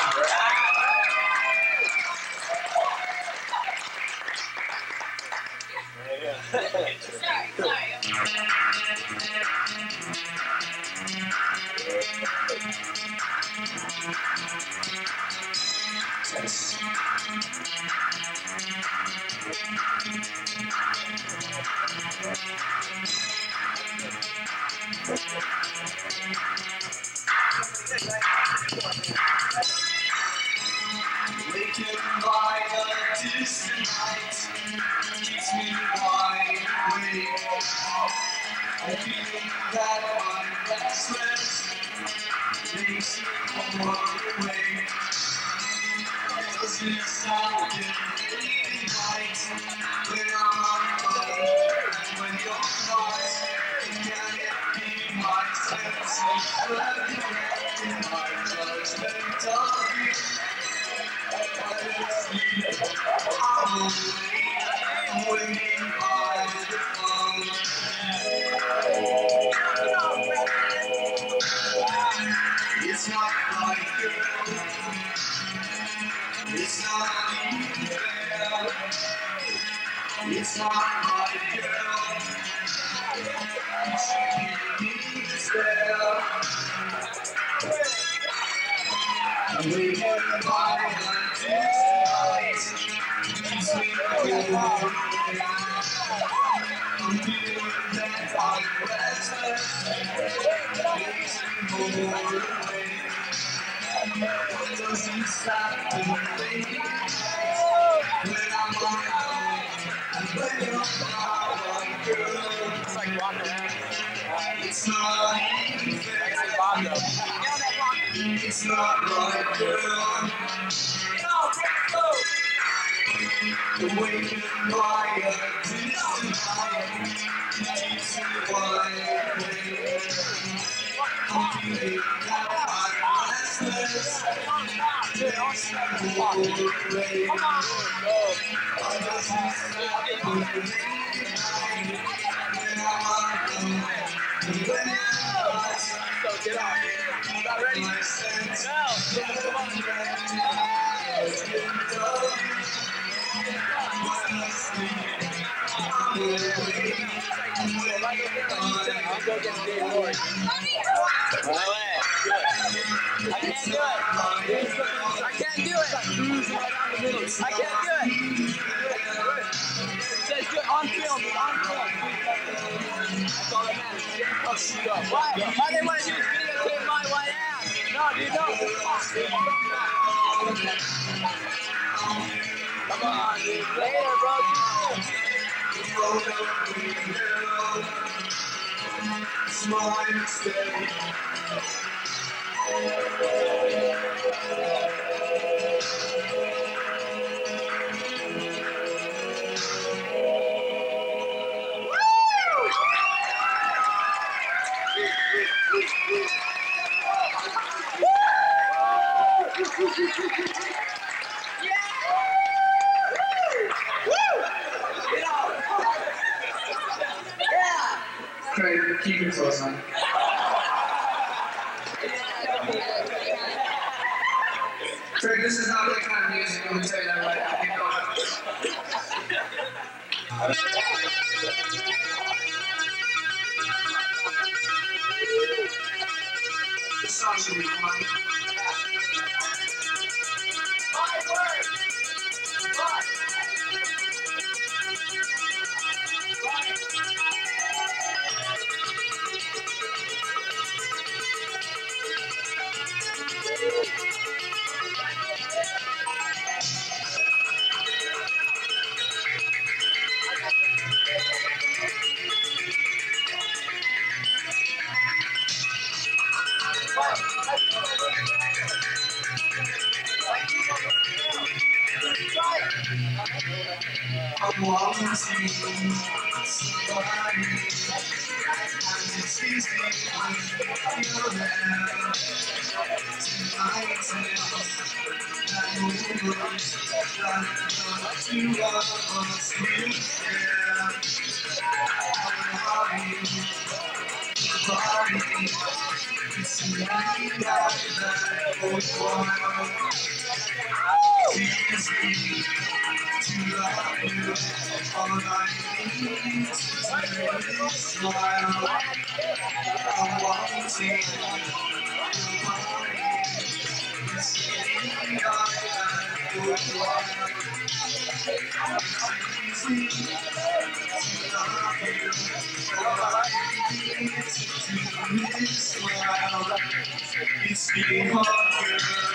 Waking by a distant light keeps me wide awake. I'm feeling that I'm restless, racing away. Does it sound in late night when I'm alone? And when you're not, can it be my sense of regret in my judgment of you? I'm waiting by the phone. It's not my girl. It's not even fair. It's not my girl. She gave me despair. I'm waiting by her tonight. Keeps me warm. I'm feeling that I'm restless. Makes me more awake. What does it stop to think when I'm alone? And when you're not my girl. It's like walking around. It's not even fair. It's not my girl. Awakened by a distant light keeps me wide awake. I'm feeling that I'm restless. Makes me more awake. What does it stop to think when I'm alone? And when I'm not, So get off. Not ready? my sense No. Come on. Go get Dave Lord. No way. Good. I can't do it. I can't do it. I can't do it. It says good on film. On film. That's all that matters. Go. Why? Why they want to do this videotape my white ass? No, dude, no. Come on, dude. Later, bro. It's my mistake. Okay, keep it close, man. This is not that kind of music, I'm gonna tell you that right now. This song should be fun. I'm walking somebody, and it's easy when you're there. Tonight is that moonlight that the two of us will share. Body, it's a night that goes wild. It's easy to love you. All I need to do is smile. I'm wanting your body. It's the night that goes wild. It's easy to love you. All I need to do is smile. It's the hunger.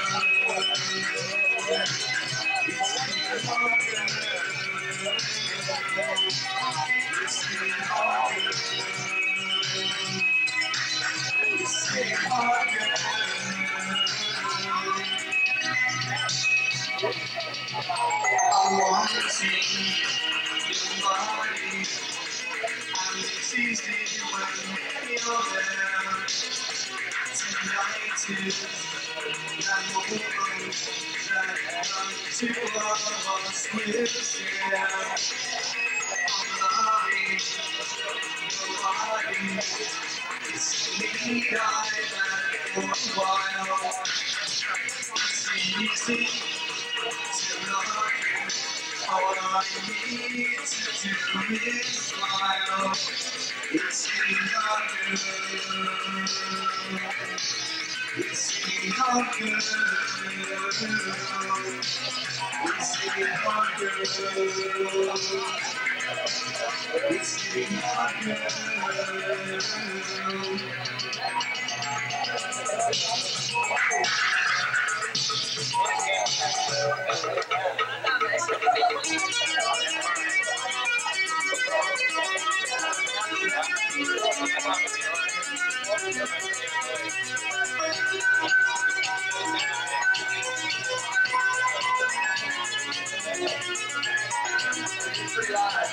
I want to see your body, and it's easy when you're there. Tonight is that moment that the two of us will share. I'm loving your body, it's the night that goes wild. It's easy to love you. All I need to do is smile. It's the hunger. It's the hunger. It's the hunger. It's the hunger. Pretty live.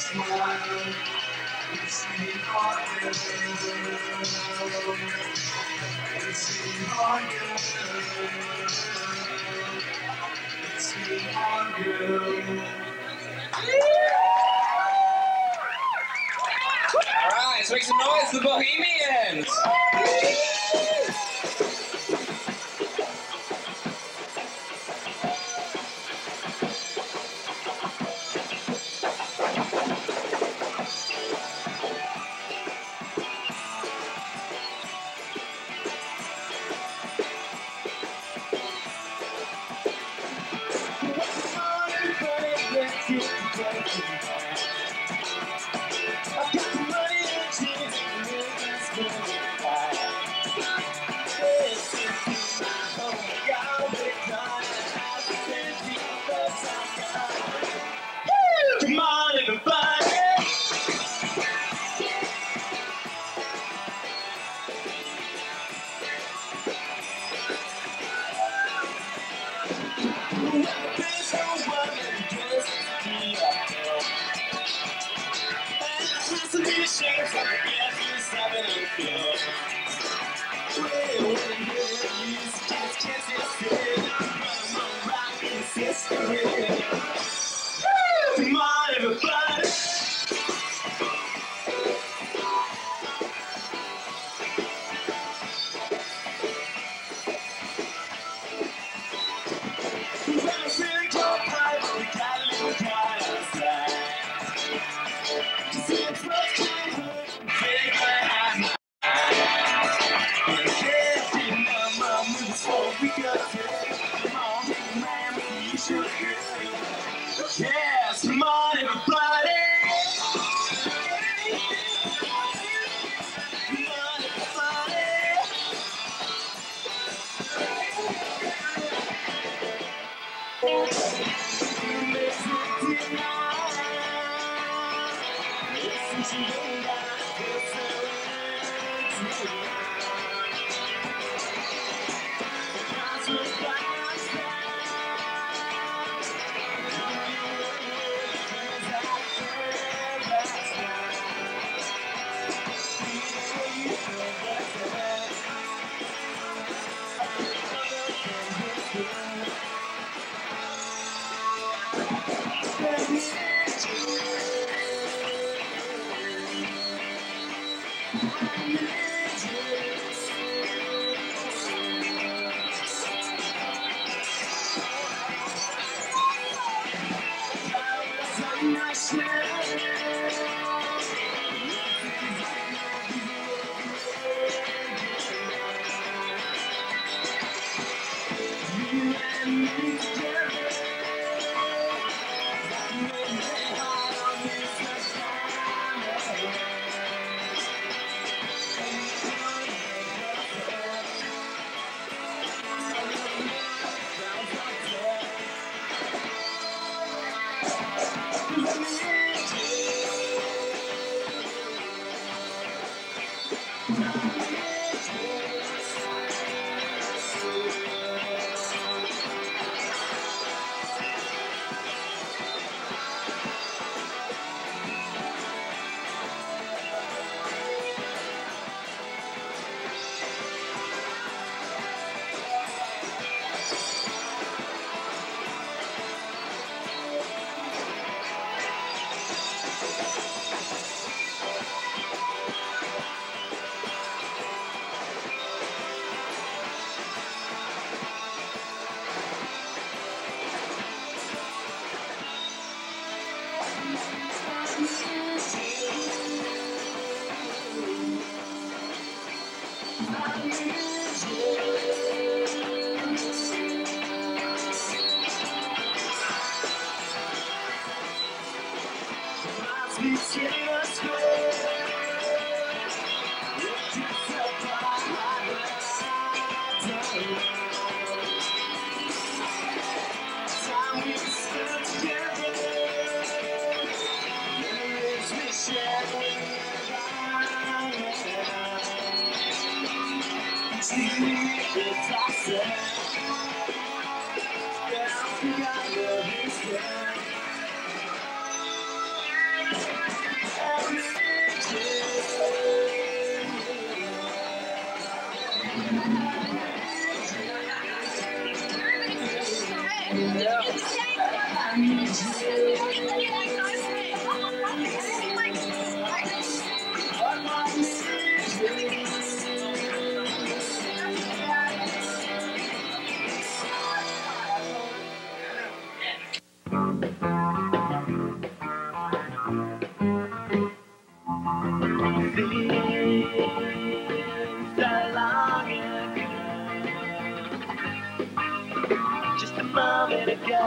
Alright, let's make some noise for the Bohemians! Come on, everybody! There's no one that gets me up. And to be ashamed of the gas is having a feel. Well, when you just can't sit I'm rock and sister. Come on, everybody! Yes, come on, everybody! Come on, everybody! Just a moment ago,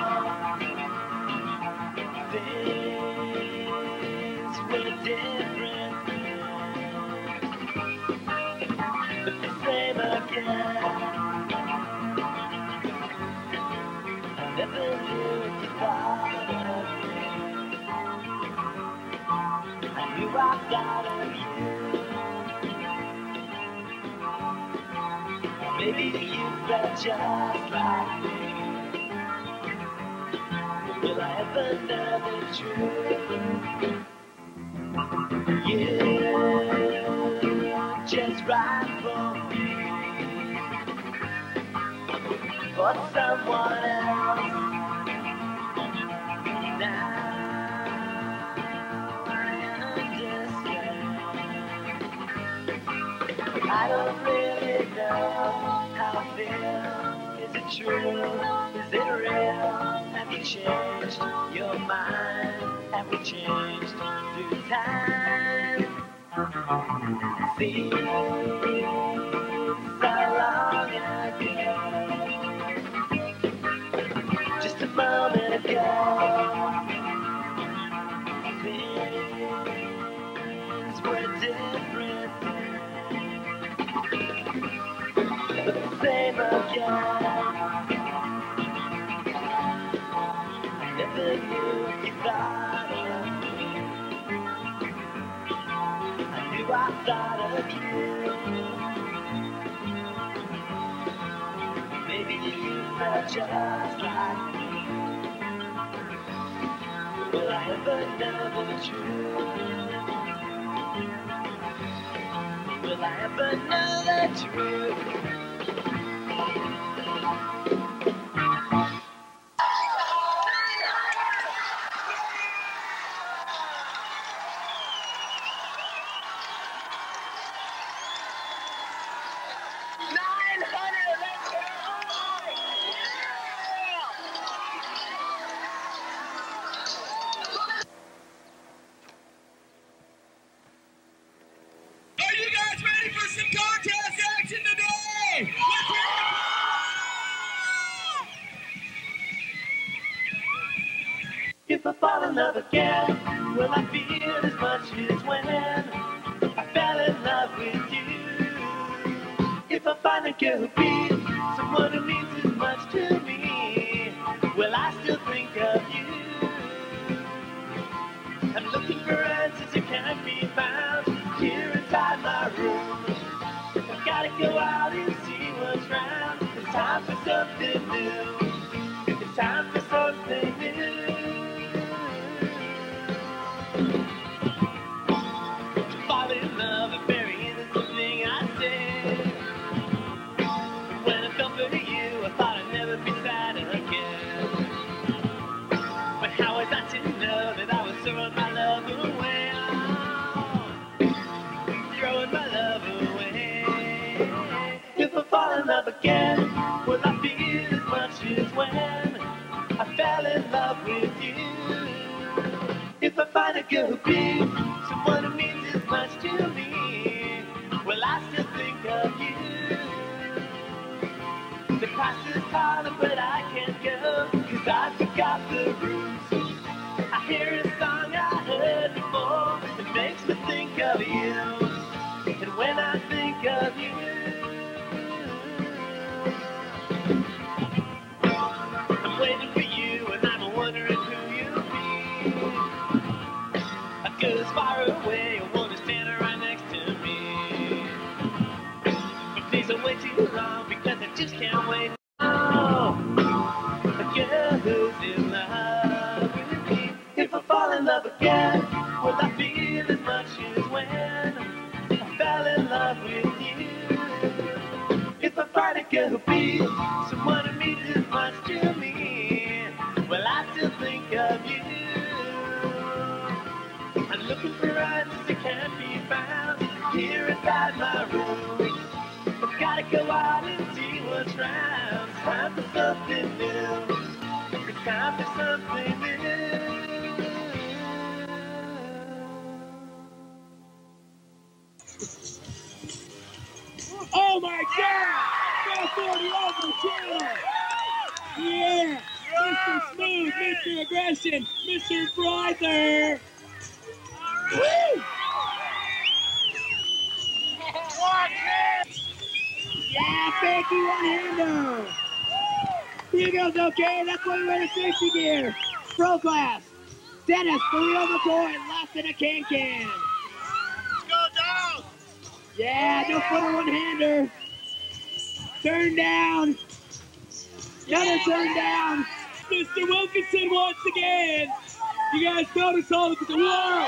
things were different, but the same again. I never knew what you thought of me. I knew I thought of you. Maybe you felt just like me. Will I ever know the truth? You're just right for me, for someone else. Now I understand. I don't really know how I feel. Is it true? Is it real? Have you changed your mind? Have we changed through time? Seems so long ago, just a moment ago, things were different, but the same again. Never knew what you thought of me. I knew I thought of you. Maybe you felt just like me. Will I ever know the truth? Will I ever know the truth? Are you guys ready for some contest action today? If I fall in love again, will I feel as much as when I fell in love with you? If I find a girl who be someone who means as much to me, will I still think of you? I'm looking for answers that can't be found here inside my room. I've gotta go out and see what's round. It's time for something new. It's time for something new. To fall in love, a very innocent thing I said. When I fell for you, I thought I'd never be sad again. But how was I to know that I was throwing my love away? Throwing my love away. If I fall in love again, will I feel as much as when I fell in love with you? If I find a girl who be someone who means as much to me, will I still think of you? The class is calling, but I can't go, 'cause I forgot the rules. I hear a song I heard before, it makes me think of you. And when I think of you, I'm waiting for you, and I'm wondering who you'll be. A girl is far away, I want to stand right next to me. But please don't wait too long, because I just can't wait. Oh, a girl who's in love with me. If I fall in love again, will I feel as much as when I fell in love with you? If I find a girl who'll be someone who means as much to me, go out and see what's round. It's time for something new. It's time for something new. Oh my God! 40 over the channel! Yeah! Mr. Smooth, Mr. Aggression, Mr. Fryther! Woo! Yeah, Fakey one-hander! Hugo's okay, that's why we wear the safety gear. Pro class. Dennis, the real McCoy, left in a can-can. Let's go down! Yeah, no footer one-hander. Turn down. Another turn down. Mr. Wilkinson once again. You guys notice all of the world.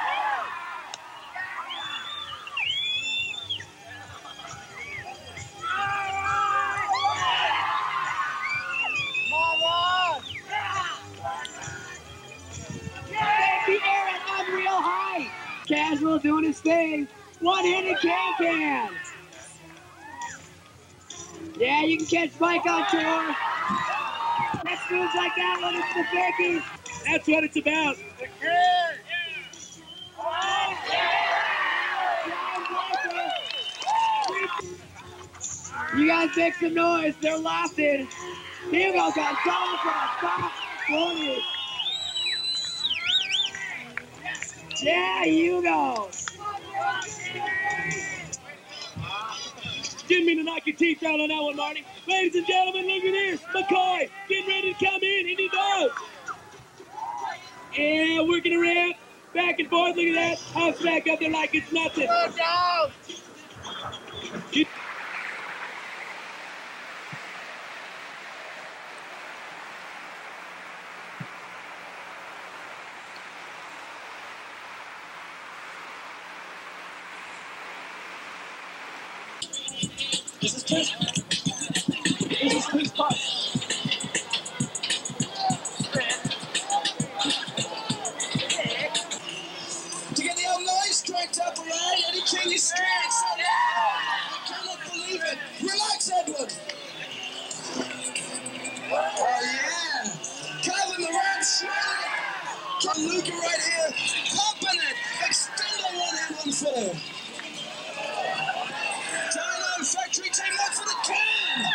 The air at unreal height. Casual doing his thing. One-handed can-can. Yeah, you can catch Mike on tour. Next moves like that one, it's the Fakey. That's what it's about. You guys make some noise. They're laughing. Hugo got called for a stop 20. Yeah, Hugo. Didn't mean to knock your teeth out on that one, Marty. Ladies and gentlemen, look at this. McCoy getting ready to come in, and he does. Yeah, working around, back and forth. Look at that. House back up there like it's nothing. Go down. This is Chris. This is Chris Putt. To get the old noise cranked up, all right? Eddie King is scared. I cannot believe it. Relax, Edward. Oh, yeah. Calvin the Rat smiling. Luca right here. Pumping it. Extending one hand, one footer. Dino Factory team up for the can.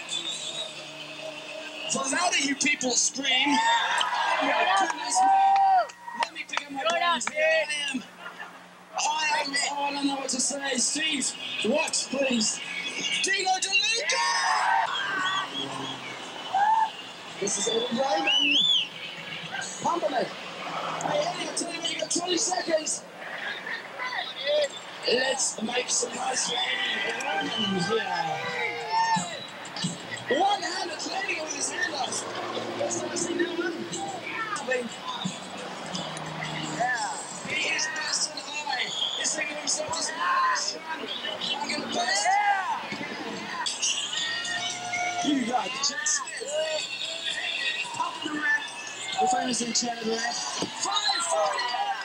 The louder you people scream. Oh, goodness me. Let me pick up my brains here. I don't know what to say. Steve, what, please? Dino DeLuca! This is Eddie Raymond. Pumping it. Hey, Eddie, I'll tell you when you got 20 seconds. Let's make some nice rain here. One-handed landing with his hand up. First time I've seen that one. Yeah. He is busting high. He's thinking to himself, this man, I'm going to bust. You got the Jet Smith. Pumping the rat. The famous enchanted rat. 540.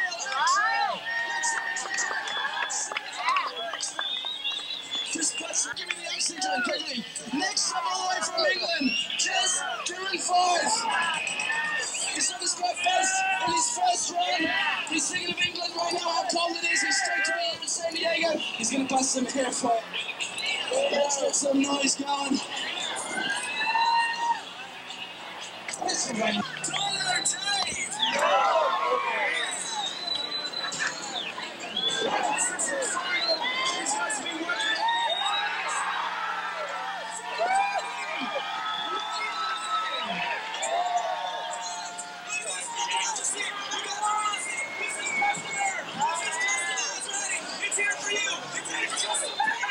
Just Butts give me the oxygen quickly. Next up all the way from England, just doing 5. He's on his got first in his first run. He's thinking of England right now, how cold it is. He's straight to me in San Diego. He's going to bust some hair for it. Let's get some noise going. Listen, man. Dollar Dave! These guys have been working. It's here for you. It's just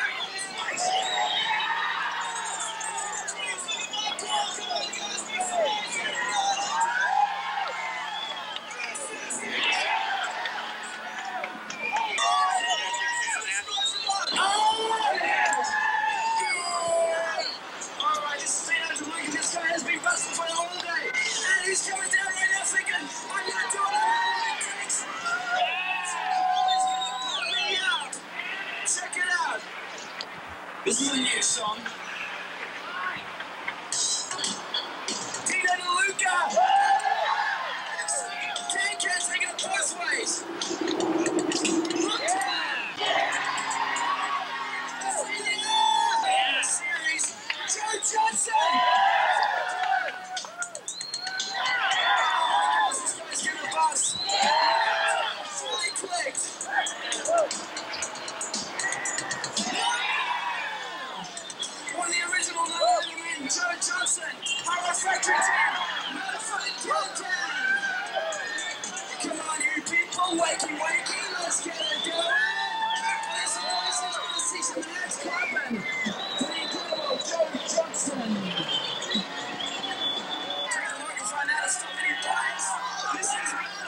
he's coming down right now thinking, I'm not doing it. Check it out. This is a new song. Tito DeLuca! Can taking it both ways. Series, Joe Johnson! This guy's gonna bust. Fully clicked. One of the original #1 Joe Johnson, Power Factory team, motherfucking countdown. Come on, you people, wakey, wakey, let's get it going. This boys is gonna see some hands clapping. The incredible Joe Johnson. Take the microphone out and stop any bites. This is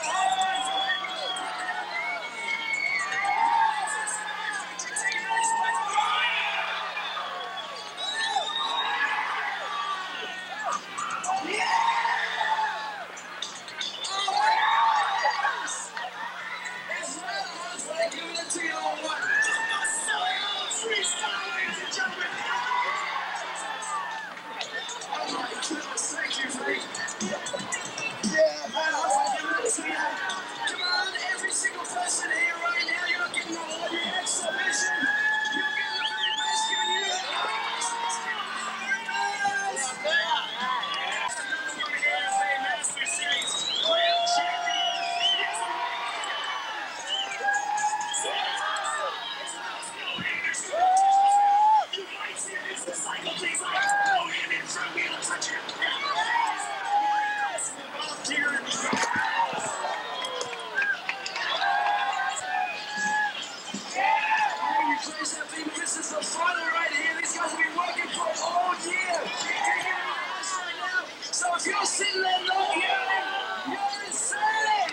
come on, every single person here right now, you're not getting all of your exhibition. You're getting the very best giving you the Master Series World You might see this cycle, please. No image, so we'll touch it. This is the final right here. These guys have been working for all year. So if you're sitting there not yelling, you're insane.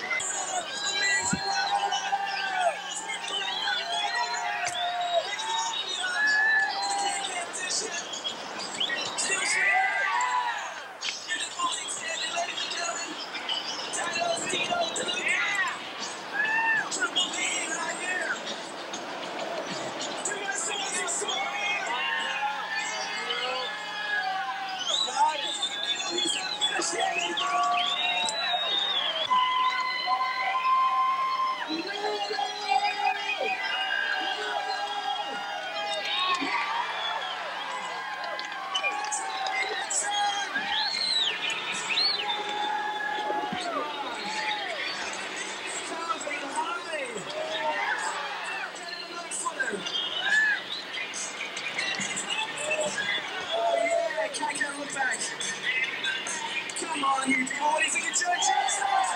Come on, you boys, you can judge yourselves.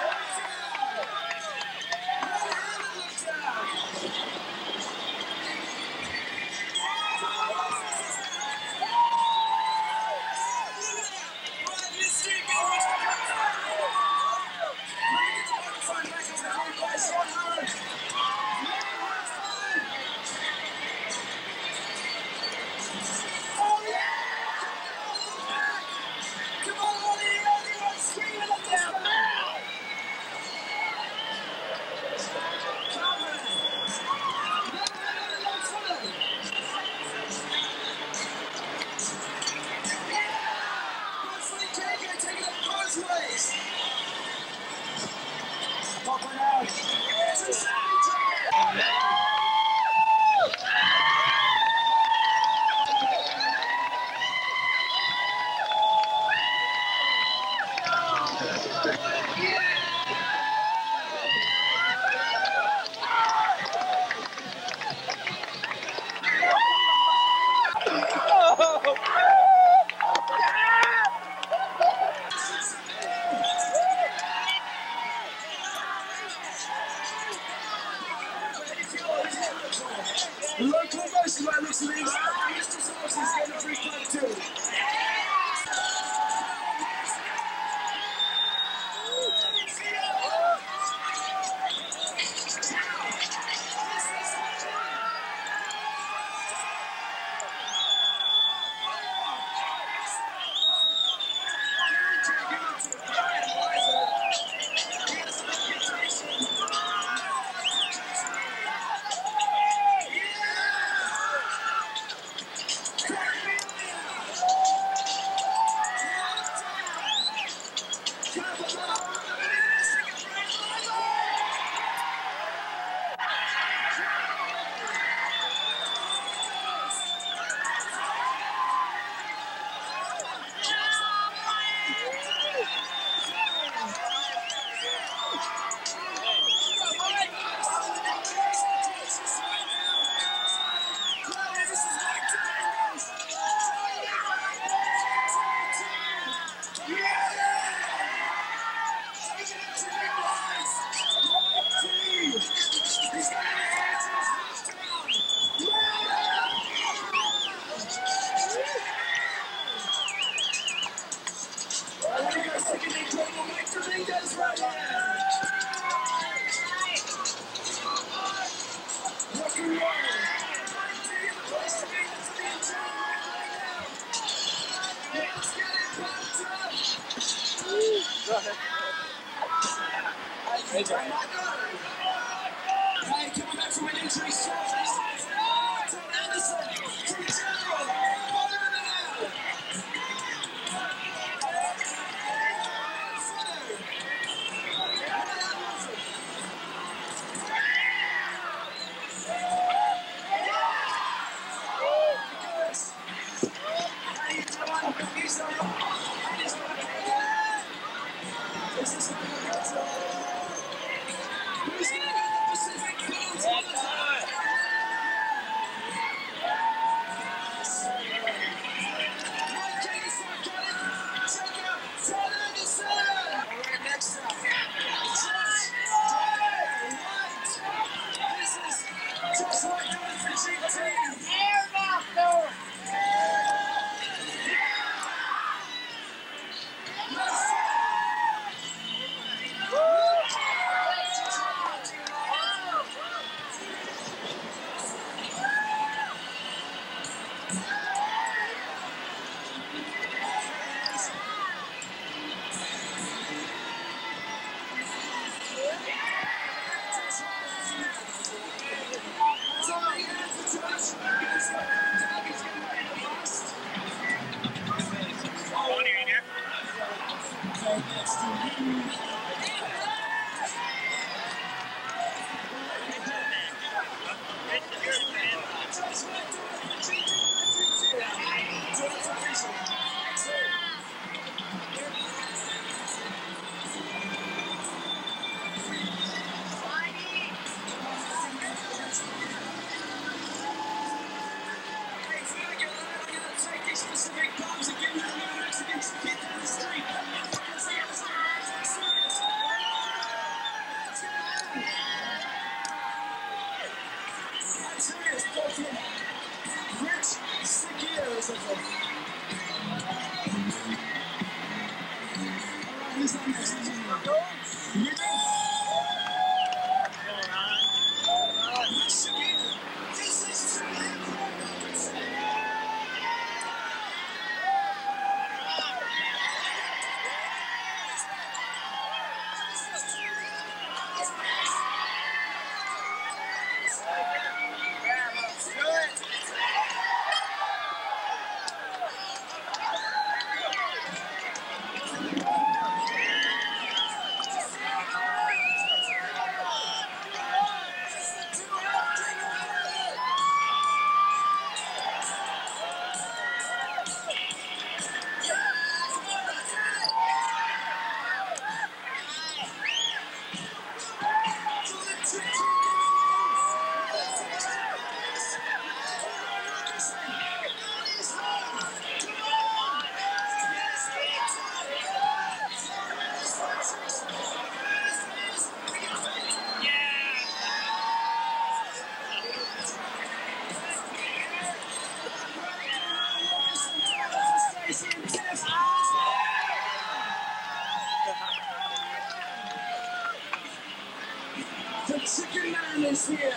The Chicken Man is here.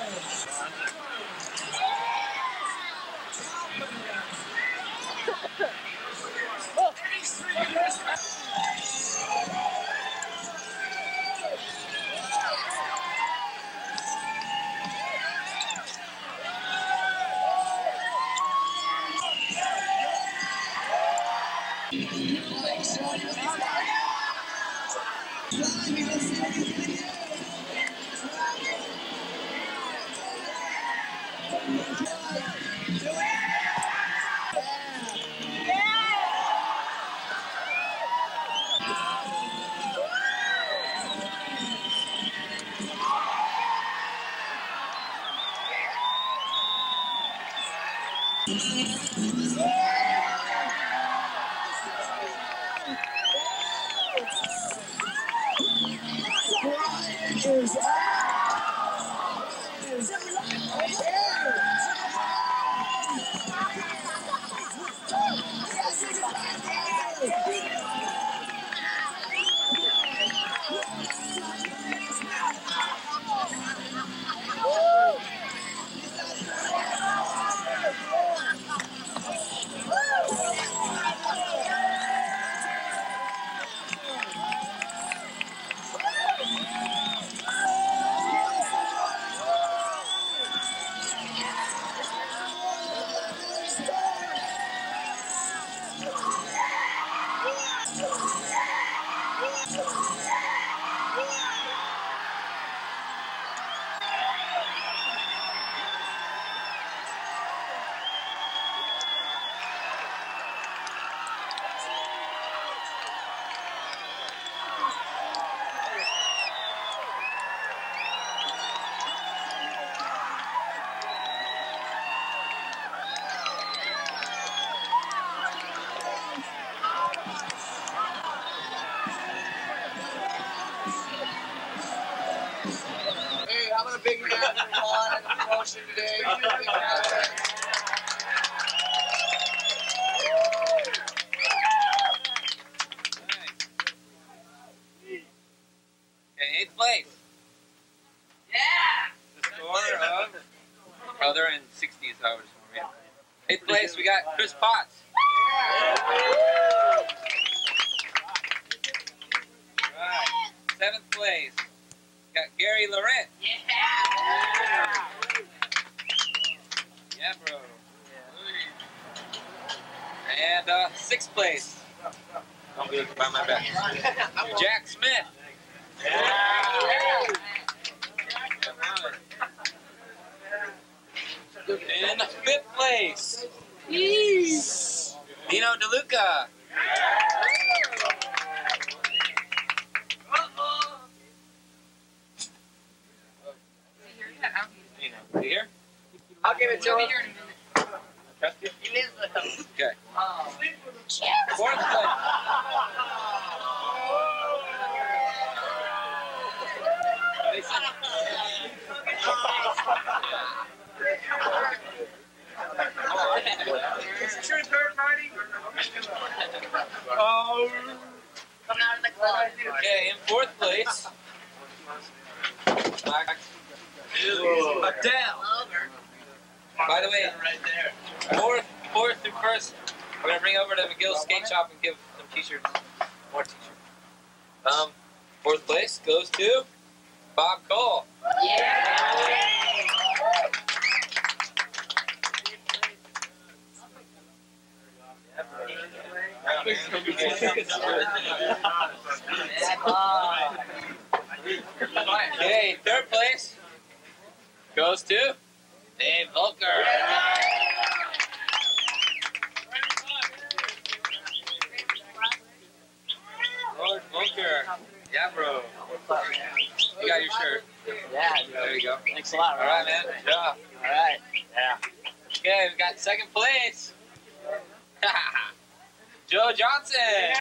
Hey, I'm gonna big man on the promotion today. In 8th place. Yeah! The score of... Oh, they're in 60s, I was wondering. 8th place, we got Chris Potts. Right. 7th place, we got Gary Laurent. Yeah, bro. And 6th place. Don't be looking by my back. Jack Smith. In 5th place, Dino DeLuca. Dino, are you here? I'll give it to him. Trust you? Okay. 4th place. Is it your third party? Oh. Okay, in 4th place, Adele. By the way, 4th through 1st, we're gonna bring over to McGill's Skate Shop and give some t-shirts, more t-shirts. 4th place goes to Bob Cole. Okay, 3rd place goes to Dave Volker. Lord Volker. Yeah, bro. You got your shirt. Yeah. There you go. Thanks a lot. All right, man. Good job. All right. Yeah. Okay, we got 2nd place. Joe Johnson.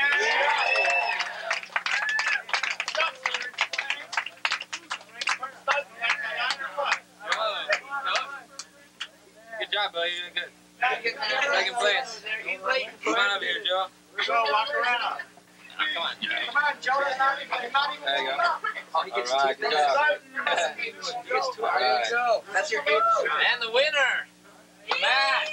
Good job, buddy. You're doing good. 2nd place. Come on over here, Joe. Walk around. Come on. Come on, Joe. Not even. There you go. All right, good job. All right. That's your favorite. And the winner, Matt.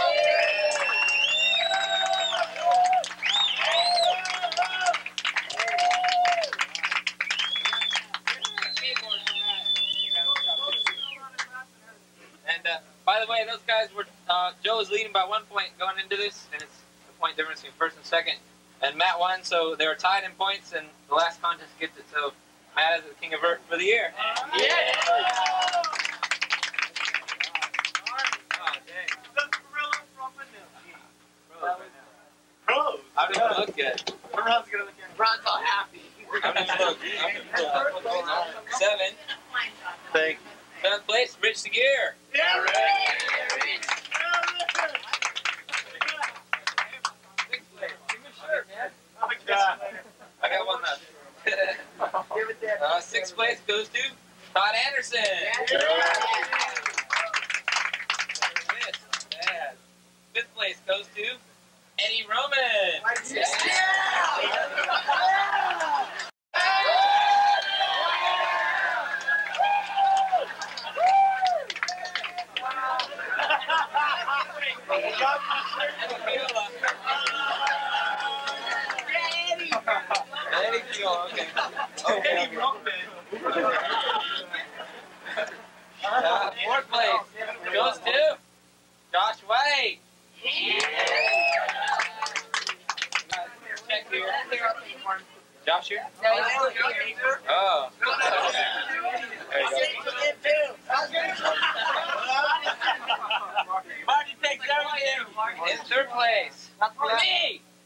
And by the way, those guys were, Joe was leading by 1 point going into this, and it's the point difference between 1st and 2nd. And Matt won, so they were tied in points, and the last contest gets it. So Matt is the king of vert for the year. Yeah. Oh, dang. How did it look good? Ron's all happy. I'm gonna look. 7. Thank 7th place, Rich the Gear. Yeah, Rich. 6th place. Give me a shirt, man. I got one left. 6th place goes to Todd Anderson. Yeah. 5th place goes to Eddie Roman. Eddie Fiola, okay. Okay. 4th place goes to Josh White. Check here. Josh here? No, he's still here. Oh. There you go. Marty takes everything. In 3rd place, me.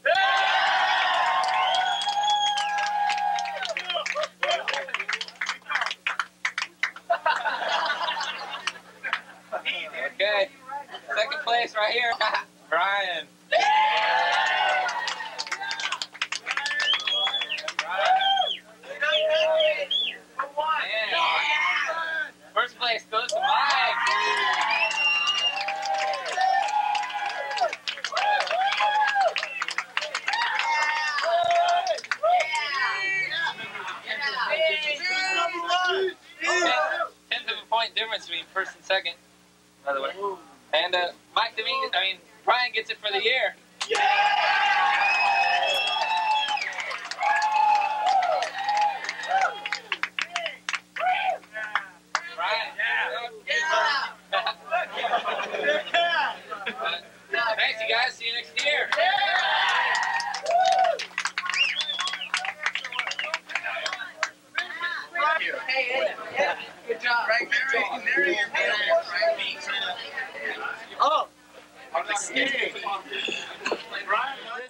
Okay. 2nd place right here, Brian. And 1st place goes to Mike. Tenth of a point difference between 1st and 2nd, by the way. And Mike Dominguez, Brian gets it for the year. Brian. Thanks, you guys. See you next year. Hey, good job. Right there, your Oh, I'm just kidding. Brian,